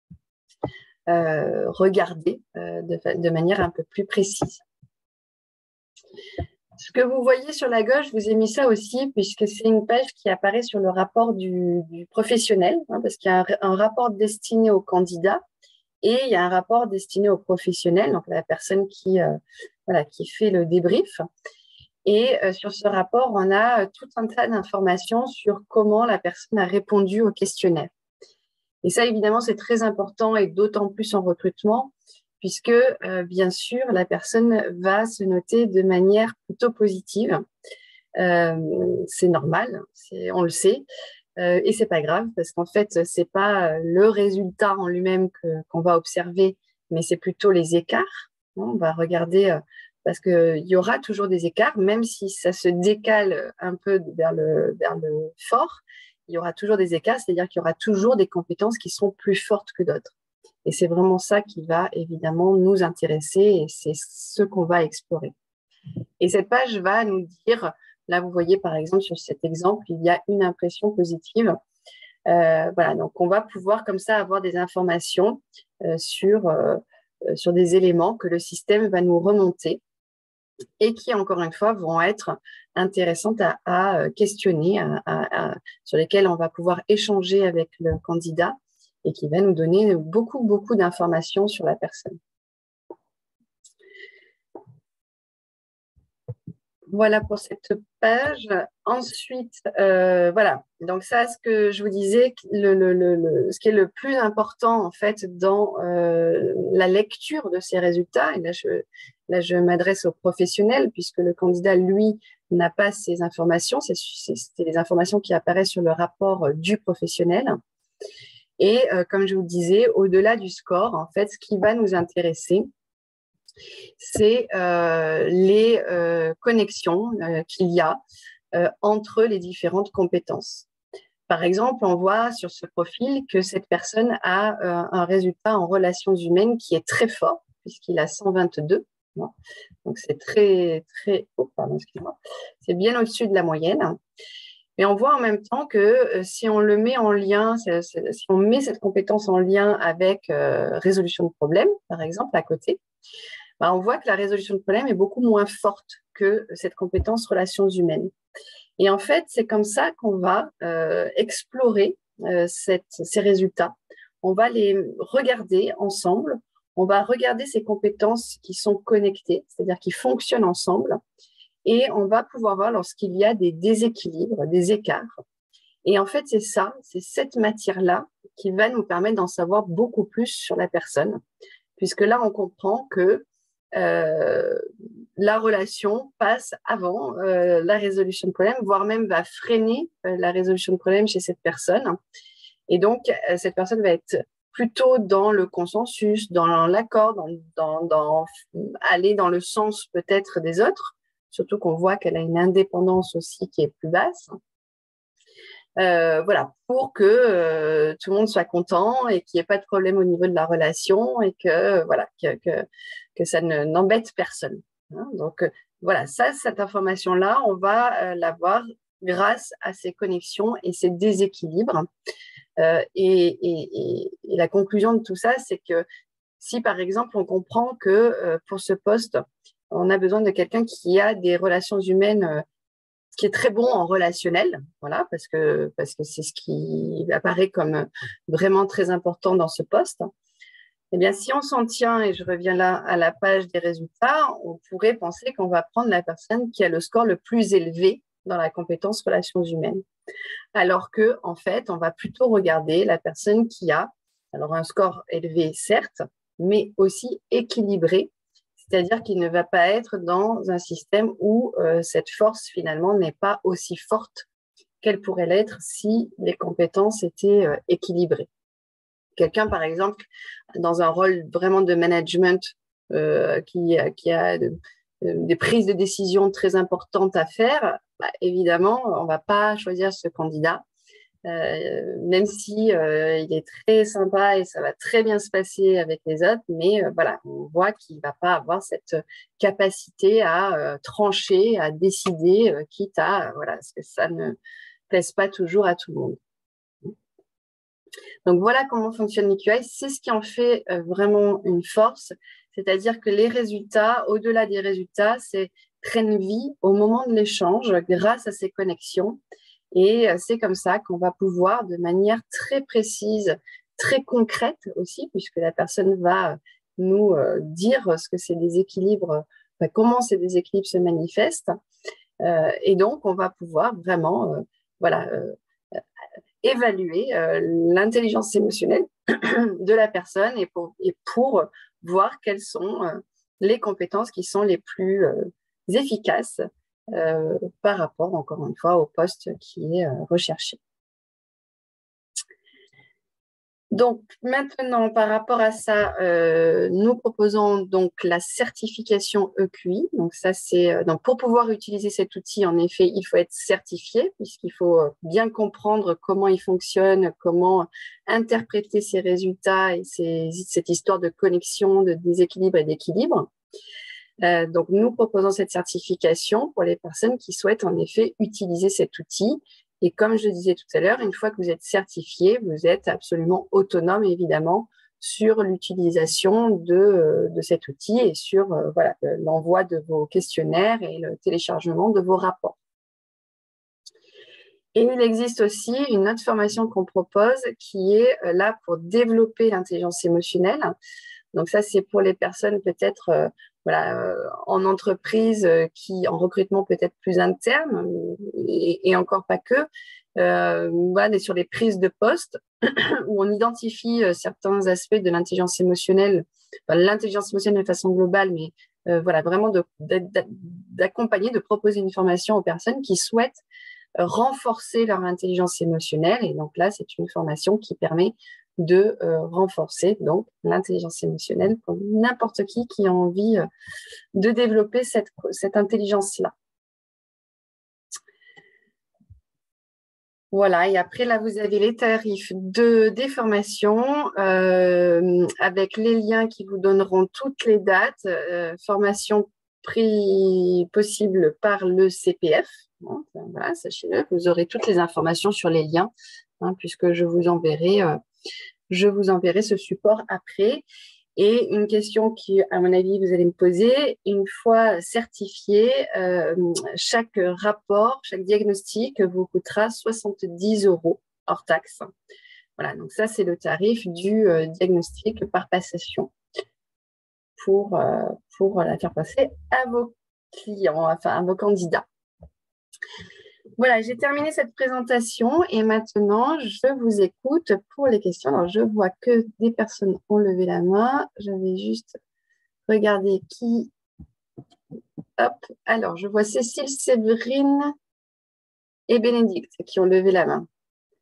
euh, regarder euh, de, de manière un peu plus précise. Ce que vous voyez sur la gauche, je vous ai mis ça aussi, puisque c'est une page qui apparaît sur le rapport du, du professionnel, hein, parce qu'il y a un, un rapport destiné au candidat et il y a un rapport destiné au professionnel, donc la personne qui, euh, voilà, qui fait le débrief. Et euh, sur ce rapport, on a euh, tout un tas d'informations sur comment la personne a répondu au questionnaire. Et ça, évidemment, c'est très important et d'autant plus en recrutement, puisque, euh, bien sûr, la personne va se noter de manière plutôt positive. Euh, c'est normal, c'est, on le sait, euh, et c'est pas grave, parce qu'en fait, c'est pas le résultat en lui-même que, qu'on va observer, mais c'est plutôt les écarts. On va regarder euh, parce qu'il y aura toujours des écarts, même si ça se décale un peu vers le, vers le fort, il y aura toujours des écarts, c'est-à-dire qu'il y aura toujours des compétences qui sont plus fortes que d'autres. Et c'est vraiment ça qui va évidemment nous intéresser et c'est ce qu'on va explorer. Et cette page va nous dire, là vous voyez par exemple sur cet exemple, il y a une impression positive. Euh, voilà, donc on va pouvoir comme ça avoir des informations euh, sur, euh, sur des éléments que le système va nous remonter et qui, encore une fois, vont être intéressantes à, à questionner, à, à, à, sur lesquelles on va pouvoir échanger avec le candidat et qui va nous donner beaucoup, beaucoup d'informations sur la personne. Voilà pour cette page. Ensuite, euh, voilà. Donc ça, ce que je vous disais, le, le, le, ce qui est le plus important en fait dans euh, la lecture de ces résultats, et là je, là, je m'adresse aux professionnels puisque le candidat, lui, n'a pas ces informations. C'est, c'est, c'est les informations qui apparaissent sur le rapport du professionnel. Et euh, comme je vous disais, au-delà du score, en fait, ce qui va nous intéresser, c'est euh, les euh, connexions euh, qu'il y a euh, entre les différentes compétences. Par exemple, on voit sur ce profil que cette personne a euh, un résultat en relations humaines qui est très fort, puisqu'il a cent vingt-deux. Donc, c'est très, très... Oh, pardon, excuse-moi. C'est bien au-dessus de la moyenne. Mais on voit en même temps que euh, si on le met en lien, c'est, c'est, si on met cette compétence en lien avec euh, résolution de problèmes, par exemple, à côté, bah, on voit que la résolution de problèmes est beaucoup moins forte que cette compétence relations humaines. Et en fait, c'est comme ça qu'on va euh, explorer euh, cette, ces résultats. On va les regarder ensemble. On va regarder ces compétences qui sont connectées, c'est-à-dire qui fonctionnent ensemble. Et on va pouvoir voir lorsqu'il y a des déséquilibres, des écarts. Et en fait, c'est ça, c'est cette matière-là qui va nous permettre d'en savoir beaucoup plus sur la personne, puisque là, on comprend que Euh, la relation passe avant euh, la résolution de problème, voire même va freiner euh, la résolution de problème chez cette personne. Et donc, euh, cette personne va être plutôt dans le consensus, dans l'accord, dans, dans, dans aller dans le sens peut-être des autres, surtout qu'on voit qu'elle a une indépendance aussi qui est plus basse. Euh, voilà, pour que euh, tout le monde soit content et qu'il n'y ait pas de problème au niveau de la relation et que voilà que, que, que ça ne, n'embête personne. Hein. Donc euh, voilà, ça, cette information-là, on va euh, l'avoir grâce à ces connexions et ces déséquilibres. Euh, et, et, et, et la conclusion de tout ça, c'est que si par exemple on comprend que euh, pour ce poste, on a besoin de quelqu'un qui a des relations humaines euh, qui est très bon en relationnel, voilà, parce que parce que c'est ce qui apparaît comme vraiment très important dans ce poste. Eh bien, si on s'en tient, et je reviens là à la page des résultats, on pourrait penser qu'on va prendre la personne qui a le score le plus élevé dans la compétence relations humaines. Alors que, en fait, on va plutôt regarder la personne qui a, alors un score élevé, certes, mais aussi équilibré, c'est-à-dire qu'il ne va pas être dans un système où euh, cette force, finalement, n'est pas aussi forte qu'elle pourrait l'être si les compétences étaient euh, équilibrées. Quelqu'un, par exemple, dans un rôle vraiment de management euh, qui, qui a de, de, des prises de décision très importantes à faire, bah, évidemment, on ne va pas choisir ce candidat. Euh, même si euh, il est très sympa et ça va très bien se passer avec les autres, mais euh, voilà, on voit qu'il va pas avoir cette capacité à euh, trancher, à décider, euh, quitte à, euh, voilà, parce que ça ne plaise pas toujours à tout le monde. Donc voilà comment fonctionne l'E Q I, c'est ce qui en fait euh, vraiment une force, c'est-à-dire que les résultats, au-delà des résultats, c'est prennent vie au moment de l'échange grâce à ces connexions. Et c'est comme ça qu'on va pouvoir, de manière très précise, très concrète aussi, puisque la personne va nous euh, dire ce que ces déséquilibres, enfin, comment ces déséquilibres se manifestent. Euh, et donc, on va pouvoir vraiment euh, voilà, euh, évaluer euh, l'intelligence émotionnelle de la personne et pour, et pour voir quelles sont euh, les compétences qui sont les plus euh, efficaces Euh, par rapport, encore une fois, au poste qui est euh, recherché. Donc, maintenant, par rapport à ça, euh, nous proposons donc la certification E Q I. Donc, ça, c'est euh, donc pour pouvoir utiliser cet outil, en effet, il faut être certifié, puisqu'il faut euh, bien comprendre comment il fonctionne, comment interpréter ses résultats et ces, cette histoire de connexion, de déséquilibre et d'équilibre. Euh, donc, nous proposons cette certification pour les personnes qui souhaitent en effet utiliser cet outil. Et comme je le disais tout à l'heure, une fois que vous êtes certifié, vous êtes absolument autonome, évidemment, sur l'utilisation de, de cet outil et sur euh, voilà, l'envoi de vos questionnaires et le téléchargement de vos rapports. Et il existe aussi une autre formation qu'on propose qui est là pour développer l'intelligence émotionnelle. Donc ça, c'est pour les personnes peut-être euh, voilà, euh, en entreprise euh, qui, en recrutement peut-être plus interne et, et encore pas que, euh, voilà, sur les prises de poste où on identifie euh, certains aspects de l'intelligence émotionnelle, enfin, l'intelligence émotionnelle de façon globale, mais euh, voilà, vraiment de, de, d'accompagner, de proposer une formation aux personnes qui souhaitent euh, renforcer leur intelligence émotionnelle. Et donc là, c'est une formation qui permet de euh, renforcer donc l'intelligence émotionnelle pour n'importe qui qui a envie euh, de développer cette, cette intelligence-là. Voilà, et après là, vous avez les tarifs de, des formations euh, avec les liens qui vous donneront toutes les dates, euh, formation prix possible par le C P F. Bon, voilà, sachez-le, vous aurez toutes les informations sur les liens, hein, puisque je vous enverrai euh, Je vous enverrai ce support après. Et une question qui, à mon avis, vous allez me poser, une fois certifié, euh, chaque rapport, chaque diagnostic vous coûtera soixante-dix euros hors taxe. Voilà, donc ça, c'est le tarif du euh, diagnostic par passation pour, euh, pour la faire passer à vos clients, enfin à vos candidats. Voilà, j'ai terminé cette présentation et maintenant, je vous écoute pour les questions. Alors, je vois que des personnes ont levé la main. Je vais juste regarder qui. Hop. Alors, je vois Cécile, Séverine et Bénédicte qui ont levé la main.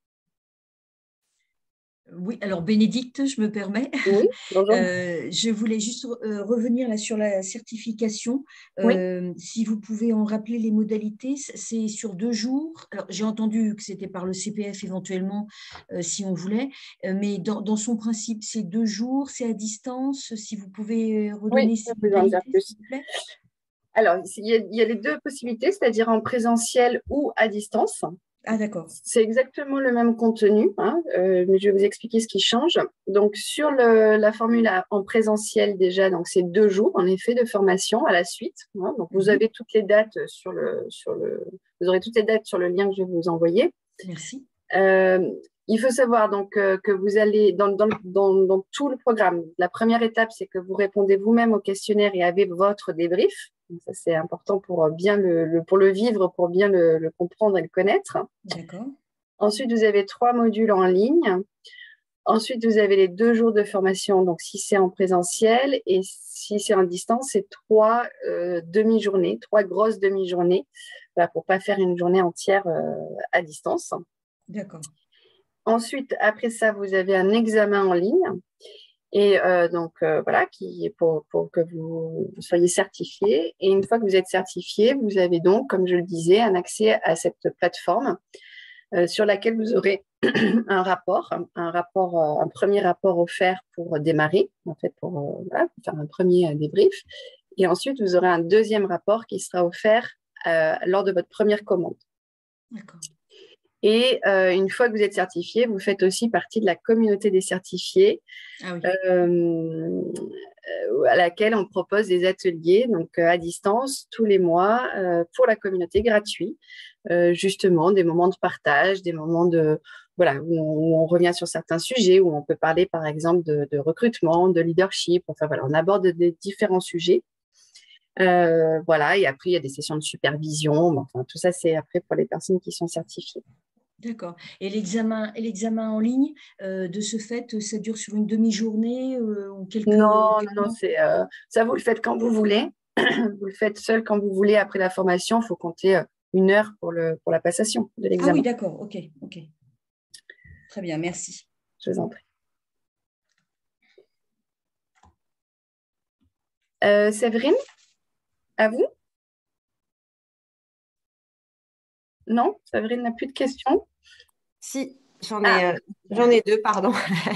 Oui, alors Bénédicte, je me permets.
Oui, bonjour.
Euh, je voulais juste euh, revenir là sur la certification.
Oui.
Euh, si vous pouvez en rappeler les modalités, c'est sur deux jours. Alors, j'ai entendu que c'était par le C P F éventuellement, euh, si on voulait, euh, mais dans, dans son principe, c'est deux jours, c'est à distance. Si vous pouvez redonner
Oui,
ces
je peux en dire
modalités,
plus.
s'il vous plaît.
Alors, il y, a, il y a les deux possibilités, c'est-à-dire en présentiel ou à distance.
Ah, d'accord.
C'est exactement le même contenu, hein, euh, mais je vais vous expliquer ce qui change. Donc, sur le, la formule en présentiel, déjà, donc c'est deux jours, en effet, de formation à la suite. Hein, donc, vous avez toutes les dates sur le, sur le, vous aurez toutes les dates sur le lien que je vais vous envoyer.
Merci.
Euh, il faut savoir donc euh, que vous allez, dans, dans, dans, dans tout le programme, la première étape, c'est que vous répondez vous-même au questionnaire et avez votre débrief. Donc, ça, c'est important pour bien le, le, pour le vivre, pour bien le, le comprendre et le connaître.
D'accord.
Ensuite, vous avez trois modules en ligne. Ensuite, vous avez les deux jours de formation, donc si c'est en présentiel, et si c'est en distance, c'est trois euh, demi-journées, trois grosses demi-journées, voilà, pour ne pas faire une journée entière euh, à distance.
D'accord.
Ensuite, après ça, vous avez un examen en ligne. Et euh, donc, euh, voilà, qui, pour, pour que vous, vous soyez certifié. Et une fois que vous êtes certifié, vous avez donc, comme je le disais, un accès à cette plateforme euh, sur laquelle vous aurez un rapport, un, un rapport, euh, un premier rapport offert pour démarrer, en fait, pour, euh, voilà, pour faire un premier débrief. Et ensuite, vous aurez un deuxième rapport qui sera offert euh, lors de votre première commande.
D'accord.
Et euh, une fois que vous êtes certifié, vous faites aussi partie de la communauté des certifiés,
ah oui.
euh, à laquelle on propose des ateliers donc euh, à distance tous les mois euh, pour la communauté gratuit, euh, justement des moments de partage, des moments de voilà où on, où on revient sur certains sujets, où on peut parler par exemple de, de recrutement, de leadership. Enfin voilà, on aborde des différents sujets. Euh, voilà, et après il y a des sessions de supervision. Enfin tout ça c'est après pour les personnes qui sont certifiées.
D'accord. Et l'examen, et l'examen en ligne, euh, de ce fait, ça dure sur une demi-journée euh, ou quelques...
Non,
quelques...
non, non, c'est euh, ça, vous le faites quand vous voulez. Vous le faites seul quand vous voulez. Après la formation, il faut compter euh, une heure pour, le, pour la passation de l'examen.
Ah oui, d'accord. Ok, ok. Très bien, merci.
Je vous en prie. Euh, Séverine, à vous? Non, Séverine n'a plus de questions.
Si, j'en
Ah,
ai, euh, j'en ai deux, pardon.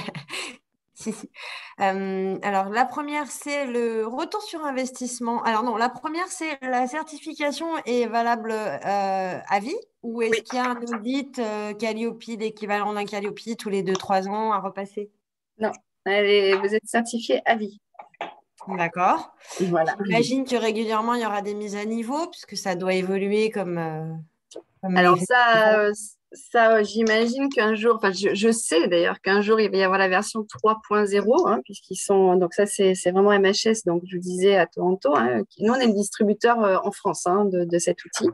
Si, si. Euh, alors, la première, c'est le retour sur investissement. Alors, non, la première, c'est la certification est valable euh, à vie ou est-ce
oui,
qu'il y a un audit euh, Calliope, l'équivalent d'un Calliope, tous les deux, trois ans à repasser?
non, allez, vous êtes certifié à vie.
D'accord.
Voilà.
J'imagine que régulièrement, il y aura des mises à niveau puisque ça doit évoluer comme, euh, comme les...
Alors ça, euh, ça j'imagine qu'un jour, enfin je, je sais d'ailleurs qu'un jour il va y avoir la version trois point zéro, hein, puisqu'ils sont, donc ça c'est c'est vraiment M H S, donc je vous disais à Toronto, hein, qui- nous on est le distributeur euh, en France hein, de, de cet outil.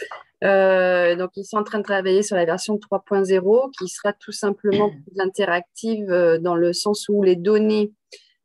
Euh, donc ils sont en train de travailler sur la version trois point zéro qui sera tout simplement plus interactive euh, dans le sens où les données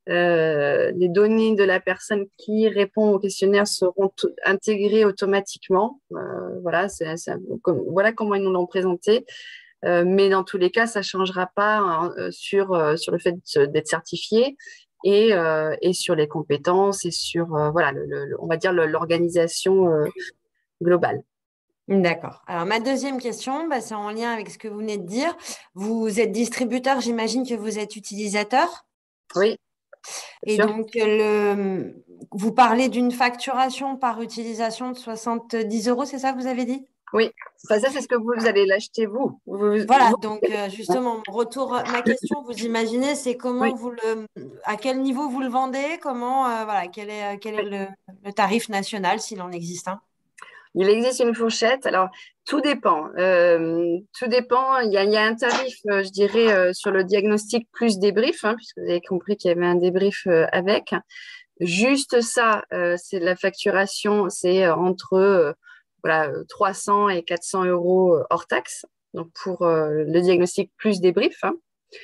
euh, les données de la personne qui répond au questionnaire seront t- intégrées automatiquement. Euh, voilà, c'est, c'est- comme- voilà comment ils nous l'ont présenté. Euh, mais dans tous les cas, ça ne changera pas hein, euh, sur, euh, sur le fait de- d'être certifié et, euh, et sur les compétences et sur euh, voilà, le, le- on va dire le- l'organisation euh, globale.
D'accord. Alors, ma deuxième question, bah, c'est en lien avec ce que vous venez de dire. Vous êtes distributeur, j'imagine que vous êtes utilisateur.
Oui, bien
Et
sûr.
donc, le... vous parlez d'une facturation par utilisation de soixante-dix euros, c'est ça que vous avez dit?
Oui, enfin, ça c'est ce que vous allez l'acheter vous. Vous-
Voilà,
vous-
donc euh, justement, mon retour, ma question, vous imaginez, c'est
oui.
comment vous le, à quel niveau vous le vendez, comment, euh, voilà, quel est, quel est
Oui.
le, le tarif national s'il en existe un?
Il existe une fourchette. Alors, tout dépend. Euh, tout dépend. Il y a, il y a un tarif, euh, je dirais, euh, sur le diagnostic plus débrief, hein, puisque vous avez compris qu'il y avait un débrief euh, avec. Juste ça, euh, c'est de la facturation, c'est euh, entre euh, voilà, euh, trois cents et quatre cents euros euh, hors taxe. Donc, pour euh, le diagnostic plus débrief. Hein.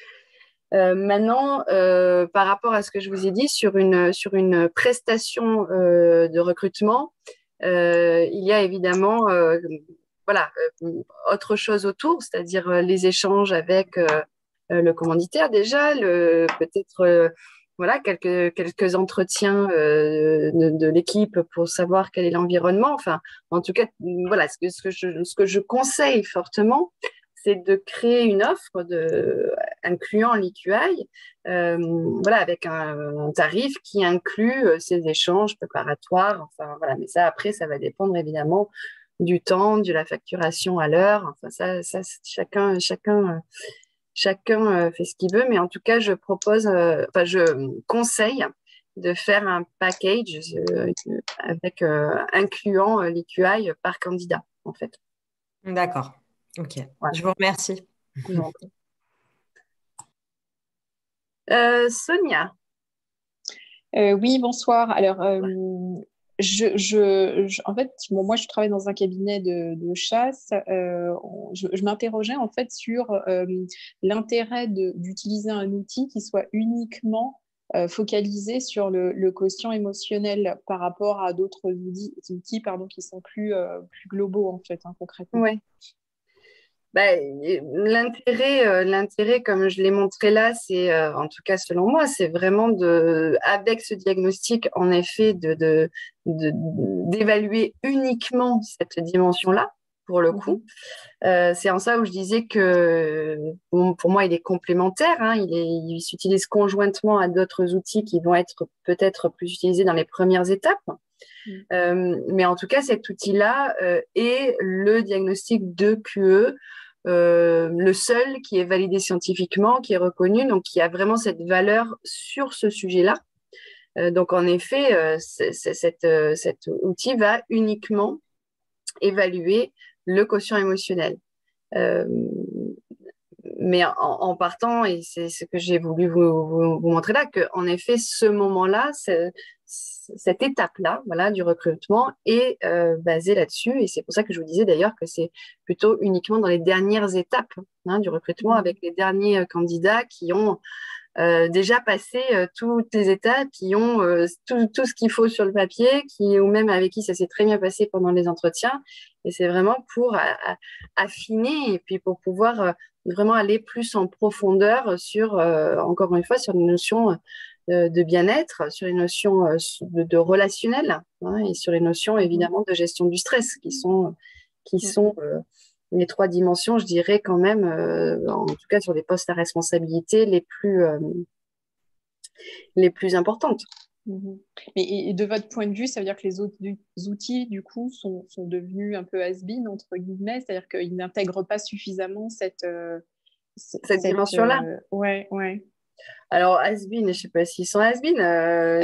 Euh, maintenant, euh, par rapport à ce que je vous ai dit sur une, sur une prestation euh, de recrutement, euh, il y a évidemment euh, voilà, euh, autre chose autour, c'est-à-dire euh, les échanges avec euh, euh, le commanditaire déjà, le, peut-être euh, voilà, quelques, quelques entretiens euh, de, de l'équipe pour savoir quel est l'environnement. Enfin, en tout cas, voilà, ce que, ce que, je, ce que je conseille fortement, c'est de créer une offre de, incluant l'E Q I, euh, voilà, avec un, un tarif qui inclut euh, ces échanges préparatoires. Enfin, voilà, mais ça, après, ça va dépendre évidemment du temps, de la facturation à l'heure. Enfin, ça, ça chacun, chacun, chacun euh, fait ce qu'il veut. Mais en tout cas, je propose, euh, enfin, je conseille de faire un package euh, avec euh, incluant euh, l'E Q I par candidat, en fait.
D'accord. Ok.
Voilà.
Je vous remercie.
Donc, euh, Sonia.
Euh, oui, bonsoir. Alors, euh, je, je, je- en fait, bon, moi, je travaille dans un cabinet de, de chasse. Euh, on- je je m'interrogeais en fait sur euh, l'intérêt de- d'utiliser un outil qui soit uniquement euh, focalisé sur le, le quotient émotionnel par rapport à d'autres outils, outils pardon, qui sont plus, euh, plus globaux, en fait, hein, concrètement.
Ouais. Ben, l'intérêt, euh, l'intérêt, comme je l'ai montré là, c'est, euh, en tout cas selon moi, c'est vraiment de, avec ce diagnostic, en effet, de, de, de- d'évaluer uniquement cette dimension-là, pour le coup. Euh, c'est en ça où je disais que, bon, pour moi, il est complémentaire. Hein, il est, il s'utilise conjointement à d'autres outils qui vont être peut-être plus utilisés dans les premières étapes.
Mm.
Euh, mais en tout cas, cet outil-là euh, est le diagnostic de Q E, euh, le seul qui est validé scientifiquement, qui est reconnu, donc qui a vraiment cette valeur sur ce sujet-là. Euh, donc, en effet, euh, c'est, c'est, cet, euh, cet outil va uniquement évaluer le quotient émotionnel. Euh, mais en, en partant, et c'est ce que j'ai voulu vous, vous, vous montrer là, qu'en effet, ce moment-là, cette étape-là, voilà, du recrutement est euh, basée là-dessus. Et c'est pour ça que je vous disais d'ailleurs que c'est plutôt uniquement dans les dernières étapes hein, du recrutement, avec les derniers euh, candidats qui ont euh, déjà passé euh, toutes les étapes, qui ont euh, tout, tout ce qu'il faut sur le papier, qui, ou même avec qui ça s'est très bien passé pendant les entretiens. Et c'est vraiment pour à, à, affiner et puis pour pouvoir euh, vraiment aller plus en profondeur sur, euh, encore une fois, sur une notion de, de bien-être, sur les notions euh, de, de relationnel, hein, et sur les notions évidemment de gestion du stress, qui sont, qui sont euh, les trois dimensions, je dirais quand même, euh, en tout cas sur des postes à responsabilité les plus, euh, les plus importantes.
Mhm. Mais et, et de votre point de vue, ça veut dire que les autres du- outils, du coup, sont, sont devenus un peu has-been, entre guillemets, c'est-à-dire qu'ils n'intègrent pas suffisamment cette... euh, c-
Cette
cette
dimension-là.
euh, Ouais, ouais.
Alors, has-been, je ne sais pas s'ils sont has-been, euh,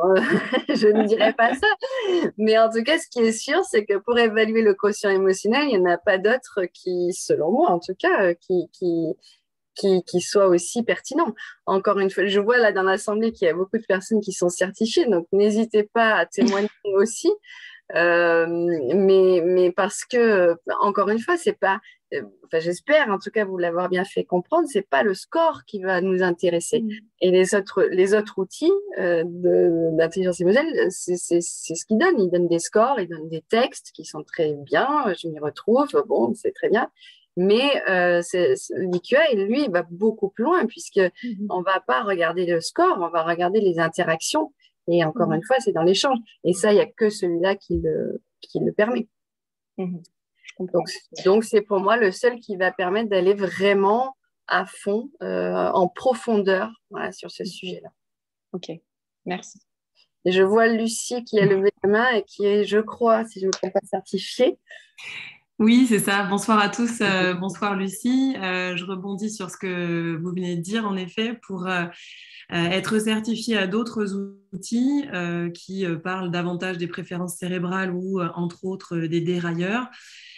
je ne dirais pas ça. Mais en tout cas, ce qui est sûr, c'est que pour évaluer le quotient émotionnel, il n'y en a pas d'autres qui, selon moi en tout cas, euh, qui, qui, qui, qui soient aussi pertinents. Encore une fois, je vois là dans l'Assemblée qu'il y a beaucoup de personnes qui sont certifiées, donc n'hésitez pas à témoigner aussi. Euh, mais, mais parce que, encore une fois, c'est pas, euh, enfin, j'espère en tout cas vous l'avoir bien fait comprendre, c'est pas le score qui va nous intéresser.
Mm.
Et les autres, les autres outils euh, de, d'intelligence émotionnelle, c'est, c'est, c'est ce qu'ils donnent. Ils donnent des scores, ils donnent des textes qui sont très bien, je m'y retrouve, bon, c'est très bien. Mais euh, l'I Q I, lui, il va beaucoup plus loin, puisque
Mm-hmm.
on va pas regarder le score, on va regarder les interactions. Et encore
Mhm.
une fois, c'est dans l'échange. Et ça, il n'y a que celui-là qui le, qui le permet.
Mhm. Je comprends.
Donc, donc, c'est pour moi le seul qui va permettre d'aller vraiment à fond, euh, en profondeur, voilà, sur ce sujet-là.
Ok, merci.
Et je vois Lucie qui a levé la main et qui est, je crois, si je ne me trompe pas, certifiée.
Oui, c'est ça. Bonsoir à tous. Euh, bonsoir Lucie. Euh, je rebondis sur ce que vous venez de dire, en effet, pour euh, être certifié à d'autres outils euh, qui euh, parlent davantage des préférences cérébrales ou, euh, entre autres, des dérailleurs.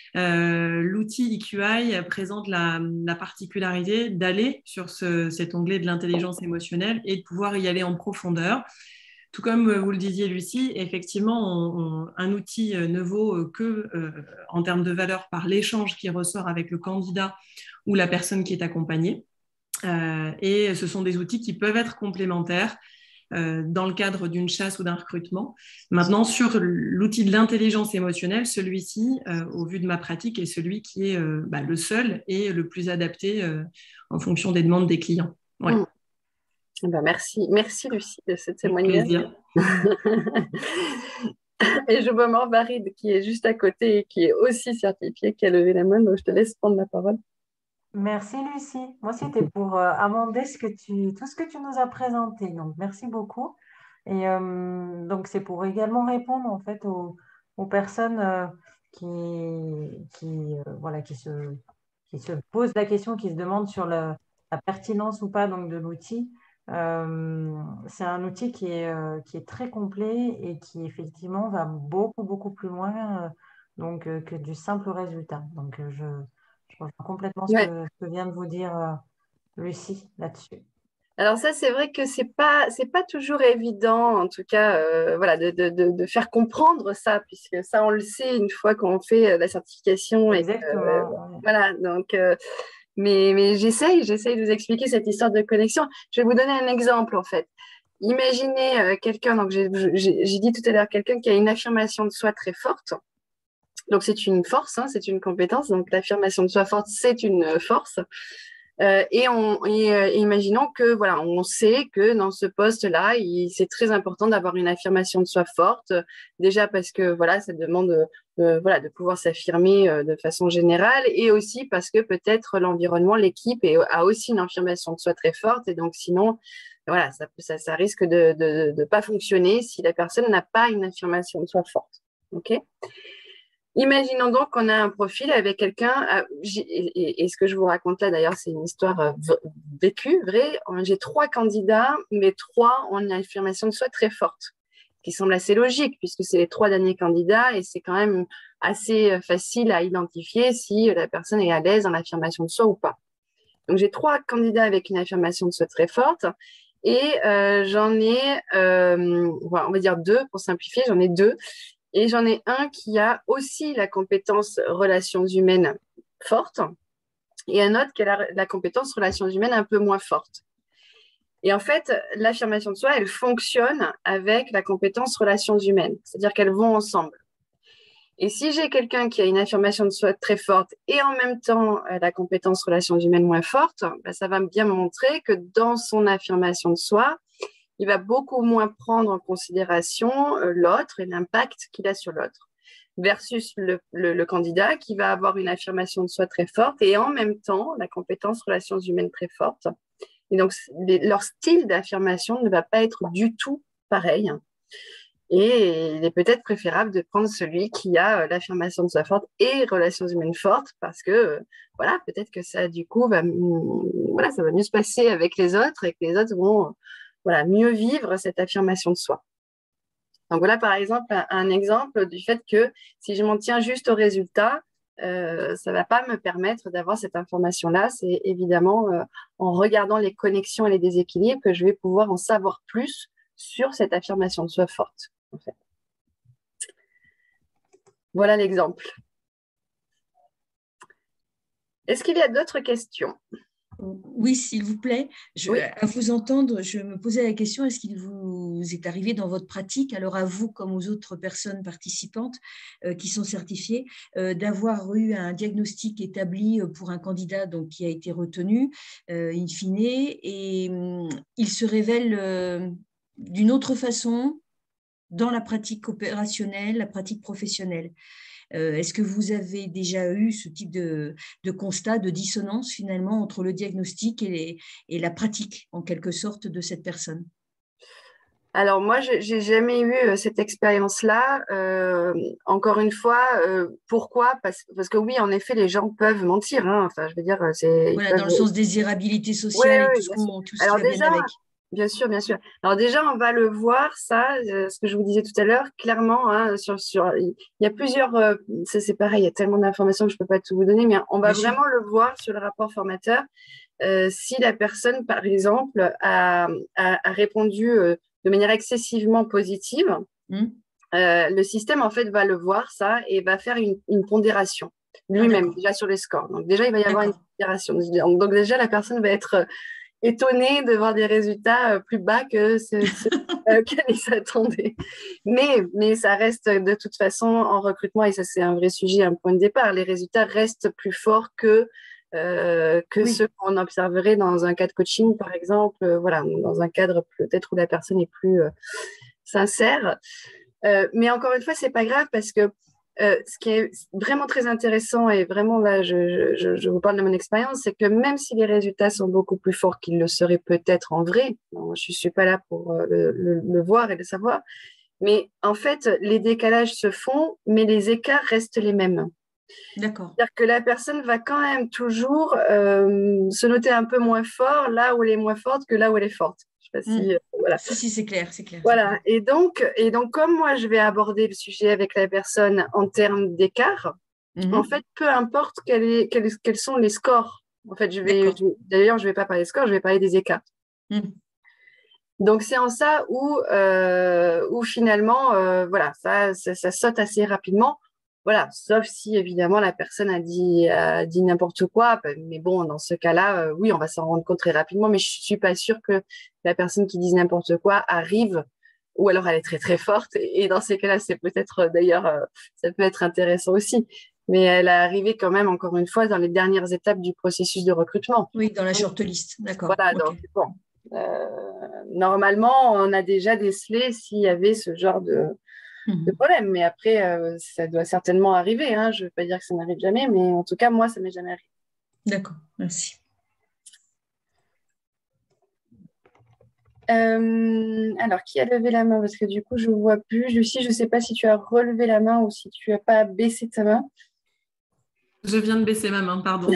Euh, l'outil E Q I présente la, la particularité d'aller sur ce, cet onglet de l'intelligence émotionnelle et de pouvoir y aller en profondeur. Tout comme vous le disiez, Lucie, effectivement, on, on, un outil ne vaut que euh, en termes de valeur par l'échange qui ressort avec le candidat ou la personne qui est accompagnée. Euh, et ce sont des outils qui peuvent être complémentaires euh, dans le cadre d'une chasse ou d'un recrutement. Maintenant, sur l'outil de l'intelligence émotionnelle, celui-ci, euh, au vu de ma pratique, est celui qui est euh, bah, le seul et le plus adapté euh, en fonction des demandes des clients. Ouais.
Mmh. Ben merci. Merci Lucie de ce témoignage.
Avec plaisir.
Et je vois Morbaride qui est juste à côté et qui est aussi certifiée, qui a levé la main, donc je te laisse prendre la parole.
Merci Lucie. Moi, c'était pour euh, amender ce que tu, tout ce que tu nous as présenté. Donc, merci beaucoup. Et euh, donc, c'est pour également répondre en fait aux, aux personnes euh, qui, qui, euh, voilà, qui, se, qui se posent la question, qui se demandent sur le- la pertinence ou pas donc, de l'outil. Euh, c'est un outil qui est, euh, qui est très complet et qui effectivement va beaucoup, beaucoup plus loin euh, donc, euh, que du simple résultat. Donc, euh, je je rejoins complètement ce
Ouais.
que, ce que vient de vous dire euh, Lucie là-dessus.
Alors ça, c'est vrai que c'est pas, c'est pas toujours évident, en tout cas, euh, voilà, de, de, de, de faire comprendre ça, puisque ça, on le sait une fois qu'on fait la certification.
Exactement.
Et, euh,
Ouais.
voilà, donc, euh, mais, mais j'essaye, j'essaye de vous expliquer cette histoire de connexion. Je vais vous donner un exemple, en fait. Imaginez euh, quelqu'un, donc j'ai, j'ai, j'ai dit tout à l'heure, quelqu'un qui a une affirmation de soi très forte. Donc c'est une force, hein, c'est une compétence. Donc l'affirmation de soi forte, c'est une force. Euh, et, on, et, euh, et imaginons que voilà, on sait que dans ce poste-là, il, c'est très important d'avoir une affirmation de soi forte. Déjà parce que voilà, ça demande euh, voilà de pouvoir s'affirmer euh, de façon générale, et aussi parce que peut-être l'environnement, l'équipe est, a aussi une affirmation de soi très forte, et donc sinon voilà, ça, ça, ça risque de de, de pas fonctionner si la personne n'a pas une affirmation de soi forte. Ok. Imaginons donc qu'on a un profil avec quelqu'un, et, et ce que je vous raconte là d'ailleurs, c'est une histoire vécue, vraie. J'ai trois candidats, mais trois ont une affirmation de soi très forte, qui semble assez logique, puisque c'est les trois derniers candidats, et c'est quand même assez facile à identifier si la personne est à l'aise dans l'affirmation de soi ou pas. Donc j'ai trois candidats avec une affirmation de soi très forte, et euh, j'en ai, euh, on va dire deux, pour simplifier, j'en ai deux. Et j'en ai un qui a aussi la compétence relations humaines forte, et un autre qui a la, la compétence relations humaines un peu moins forte. Et en fait, l'affirmation de soi, elle fonctionne avec la compétence relations humaines, c'est-à-dire qu'elles vont ensemble. Et si j'ai quelqu'un qui a une affirmation de soi très forte et en même temps euh, la compétence relations humaines moins forte, bah, ça va bien me montrer que dans son affirmation de soi, il va beaucoup moins prendre en considération euh, l'autre et l'impact qu'il a sur l'autre, versus le, le, le candidat qui va avoir une affirmation de soi très forte et en même temps la compétence relations humaines très forte. Et donc, les, leur style d'affirmation ne va pas être du tout pareil. Et il est peut-être préférable de prendre celui qui a euh, l'affirmation de soi forte et relations humaines fortes parce que, euh, voilà, peut-être que ça, du coup, va, voilà, ça va mieux se passer avec les autres et que les autres vont, voilà, mieux vivre cette affirmation de soi. Donc, voilà, par exemple, un, un exemple du fait que si je m'en tiens juste au résultat, euh, ça ne va pas me permettre d'avoir cette information-là. C'est évidemment euh, en regardant les connexions et les déséquilibres que je vais pouvoir en savoir plus sur cette affirmation de soi forte. En fait. Voilà l'exemple. Est-ce qu'il y a d'autres questions?
Oui, s'il vous plaît. Je,
oui.
À vous entendre, je me posais la question, est-ce qu'il vous est arrivé dans votre pratique, alors à vous comme aux autres personnes participantes euh, qui sont certifiées, euh, d'avoir eu un diagnostic établi pour un candidat donc, qui a été retenu, euh, in fine, et hum, il se révèle euh, d'une autre façon dans la pratique opérationnelle, la pratique professionnelle. Euh, est-ce que vous avez déjà eu ce type de, de constat, de dissonance finalement entre le diagnostic et, les, et la pratique en quelque sorte de cette personne?
Alors moi, je n'ai jamais eu euh, cette expérience-là. Euh, encore une fois, euh, pourquoi parce, parce que oui, en effet, les gens peuvent mentir. Hein. Enfin, je veux dire, c'est…
Voilà,
peuvent...
dans le sens désirabilité sociale
oui,
et
oui,
tout ce, qu'on, tout ce
Alors
qui va
déjà,
bien avec.
Bien sûr, bien sûr. Alors déjà, on va le voir, ça, euh, ce que je vous disais tout à l'heure, clairement, hein, sur, sur, il y a plusieurs, euh, c'est, c'est pareil, il y a tellement d'informations que je ne peux pas tout vous donner, mais on va
bien
vraiment
sûr.
le voir sur le rapport formateur. Euh, si la personne, par exemple, a, a, a répondu euh, de manière excessivement positive, mmh. euh, le système, en fait, va le voir, ça, et va faire une, une pondération lui-même, ah, déjà sur les scores. Donc déjà, il va y avoir d'accord. une pondération. Donc, donc déjà, la personne va être… étonnée de voir des résultats plus bas que ceux, ceux auxquels ils s'attendaient. Mais, mais ça reste de toute façon en recrutement, et ça c'est un vrai sujet, un point de départ, les résultats restent plus forts que, euh, que oui. ceux qu'on observerait dans un cas de coaching, par exemple, euh, voilà, dans un cadre peut-être où la personne est plus euh, sincère. Euh, mais encore une fois, c'est pas grave parce que Euh, ce qui est vraiment très intéressant, et vraiment là, je, je, je vous parle de mon expérience, c'est que même si les résultats sont beaucoup plus forts qu'ils le seraient peut-être en vrai, bon, je ne suis pas là pour euh, le, le, le voir et le savoir, mais en fait, les décalages se font, mais les écarts restent les mêmes.
D'accord.
C'est-à-dire que la personne va quand même toujours euh, se noter un peu moins fort là où elle est moins forte que là où elle est forte. Je sais pas si,
mmh.
euh, voilà.
Si, si, c'est clair, c'est clair.
Voilà.
C'est clair.
Et donc, et donc, comme moi, je vais aborder le sujet avec la personne en termes d'écart, mmh. en fait, peu importe quel est, quels, quels sont les scores. En fait, je vais, je, d'ailleurs, je ne vais pas parler des scores, je vais parler des écarts. Mmh. Donc, c'est en ça où, euh, où finalement, euh, voilà, ça, ça, ça saute assez rapidement. Voilà, sauf si évidemment la personne a dit, a dit n'importe quoi. Mais bon, dans ce cas-là, euh, oui, on va s'en rendre compte très rapidement. Mais je ne suis pas sûre que la personne qui dit n'importe quoi arrive, ou alors elle est très très forte. Et, et dans ces cas-là, c'est peut-être d'ailleurs, euh, ça peut être intéressant aussi. Mais elle est arrivée quand même, encore une fois, dans les dernières étapes du processus de recrutement.
Oui, dans la shortlist, d'accord.
Voilà, okay. donc bon. Euh, normalement, on a déjà décelé s'il y avait ce genre de, mmh. de problème. Mais après, euh, ça doit certainement arriver. Hein. Je ne veux pas dire que ça n'arrive jamais, mais en tout cas, moi, ça ne m'est jamais arrivé.
D'accord, merci.
Euh, alors, qui a levé la main? Parce que du coup, je ne vois plus. Lucie, je ne sais pas si tu as relevé la main ou si tu n'as pas baissé ta main.
Je viens de baisser ma main, pardon.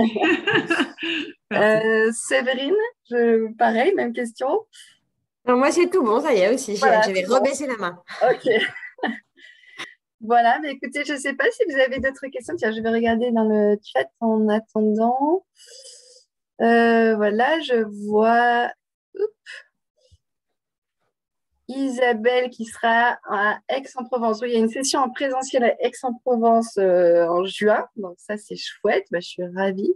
euh, Séverine, je... pareil, même question.
Non, moi, c'est tout bon, ça y est aussi. Voilà, j'avais bon. rebaissé la main.
Ok. Voilà, mais écoutez, je ne sais pas si vous avez d'autres questions. Tiens, je vais regarder dans le chat en attendant. Euh, voilà, je vois Oups. Isabelle qui sera à Aix-en-Provence. Oui, il y a une session en présentiel à Aix-en-Provence euh, en juin. Donc ça, c'est chouette. Bah, je suis ravie.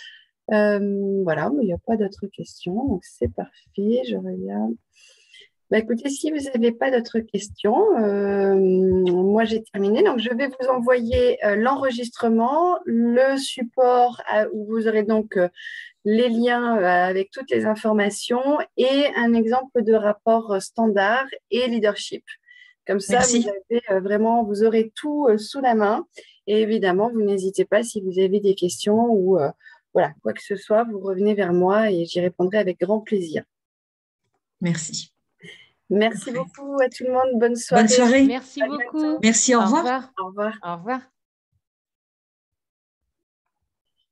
Euh, voilà, mais il n'y a pas d'autres questions. Donc c'est parfait. Je regarde. Bah, écoutez, si vous n'avez pas d'autres questions, euh, moi j'ai terminé. Donc, je vais vous envoyer euh, l'enregistrement, le support euh, où vous aurez donc euh, les liens euh, avec toutes les informations et un exemple de rapport euh, standard et leadership. Comme ça,
Merci.
vous avez euh, vraiment, vous aurez tout euh, sous la main. Et évidemment, vous n'hésitez pas si vous avez des questions ou euh, voilà, quoi que ce soit, vous revenez vers moi et j'y répondrai avec grand plaisir.
Merci.
Merci
Parfait.
beaucoup à tout le monde. Bonne soirée.
Bonne soirée.
Merci
À
beaucoup.
bientôt.
Merci, au
Au
revoir.
revoir.
Au revoir.
Au revoir.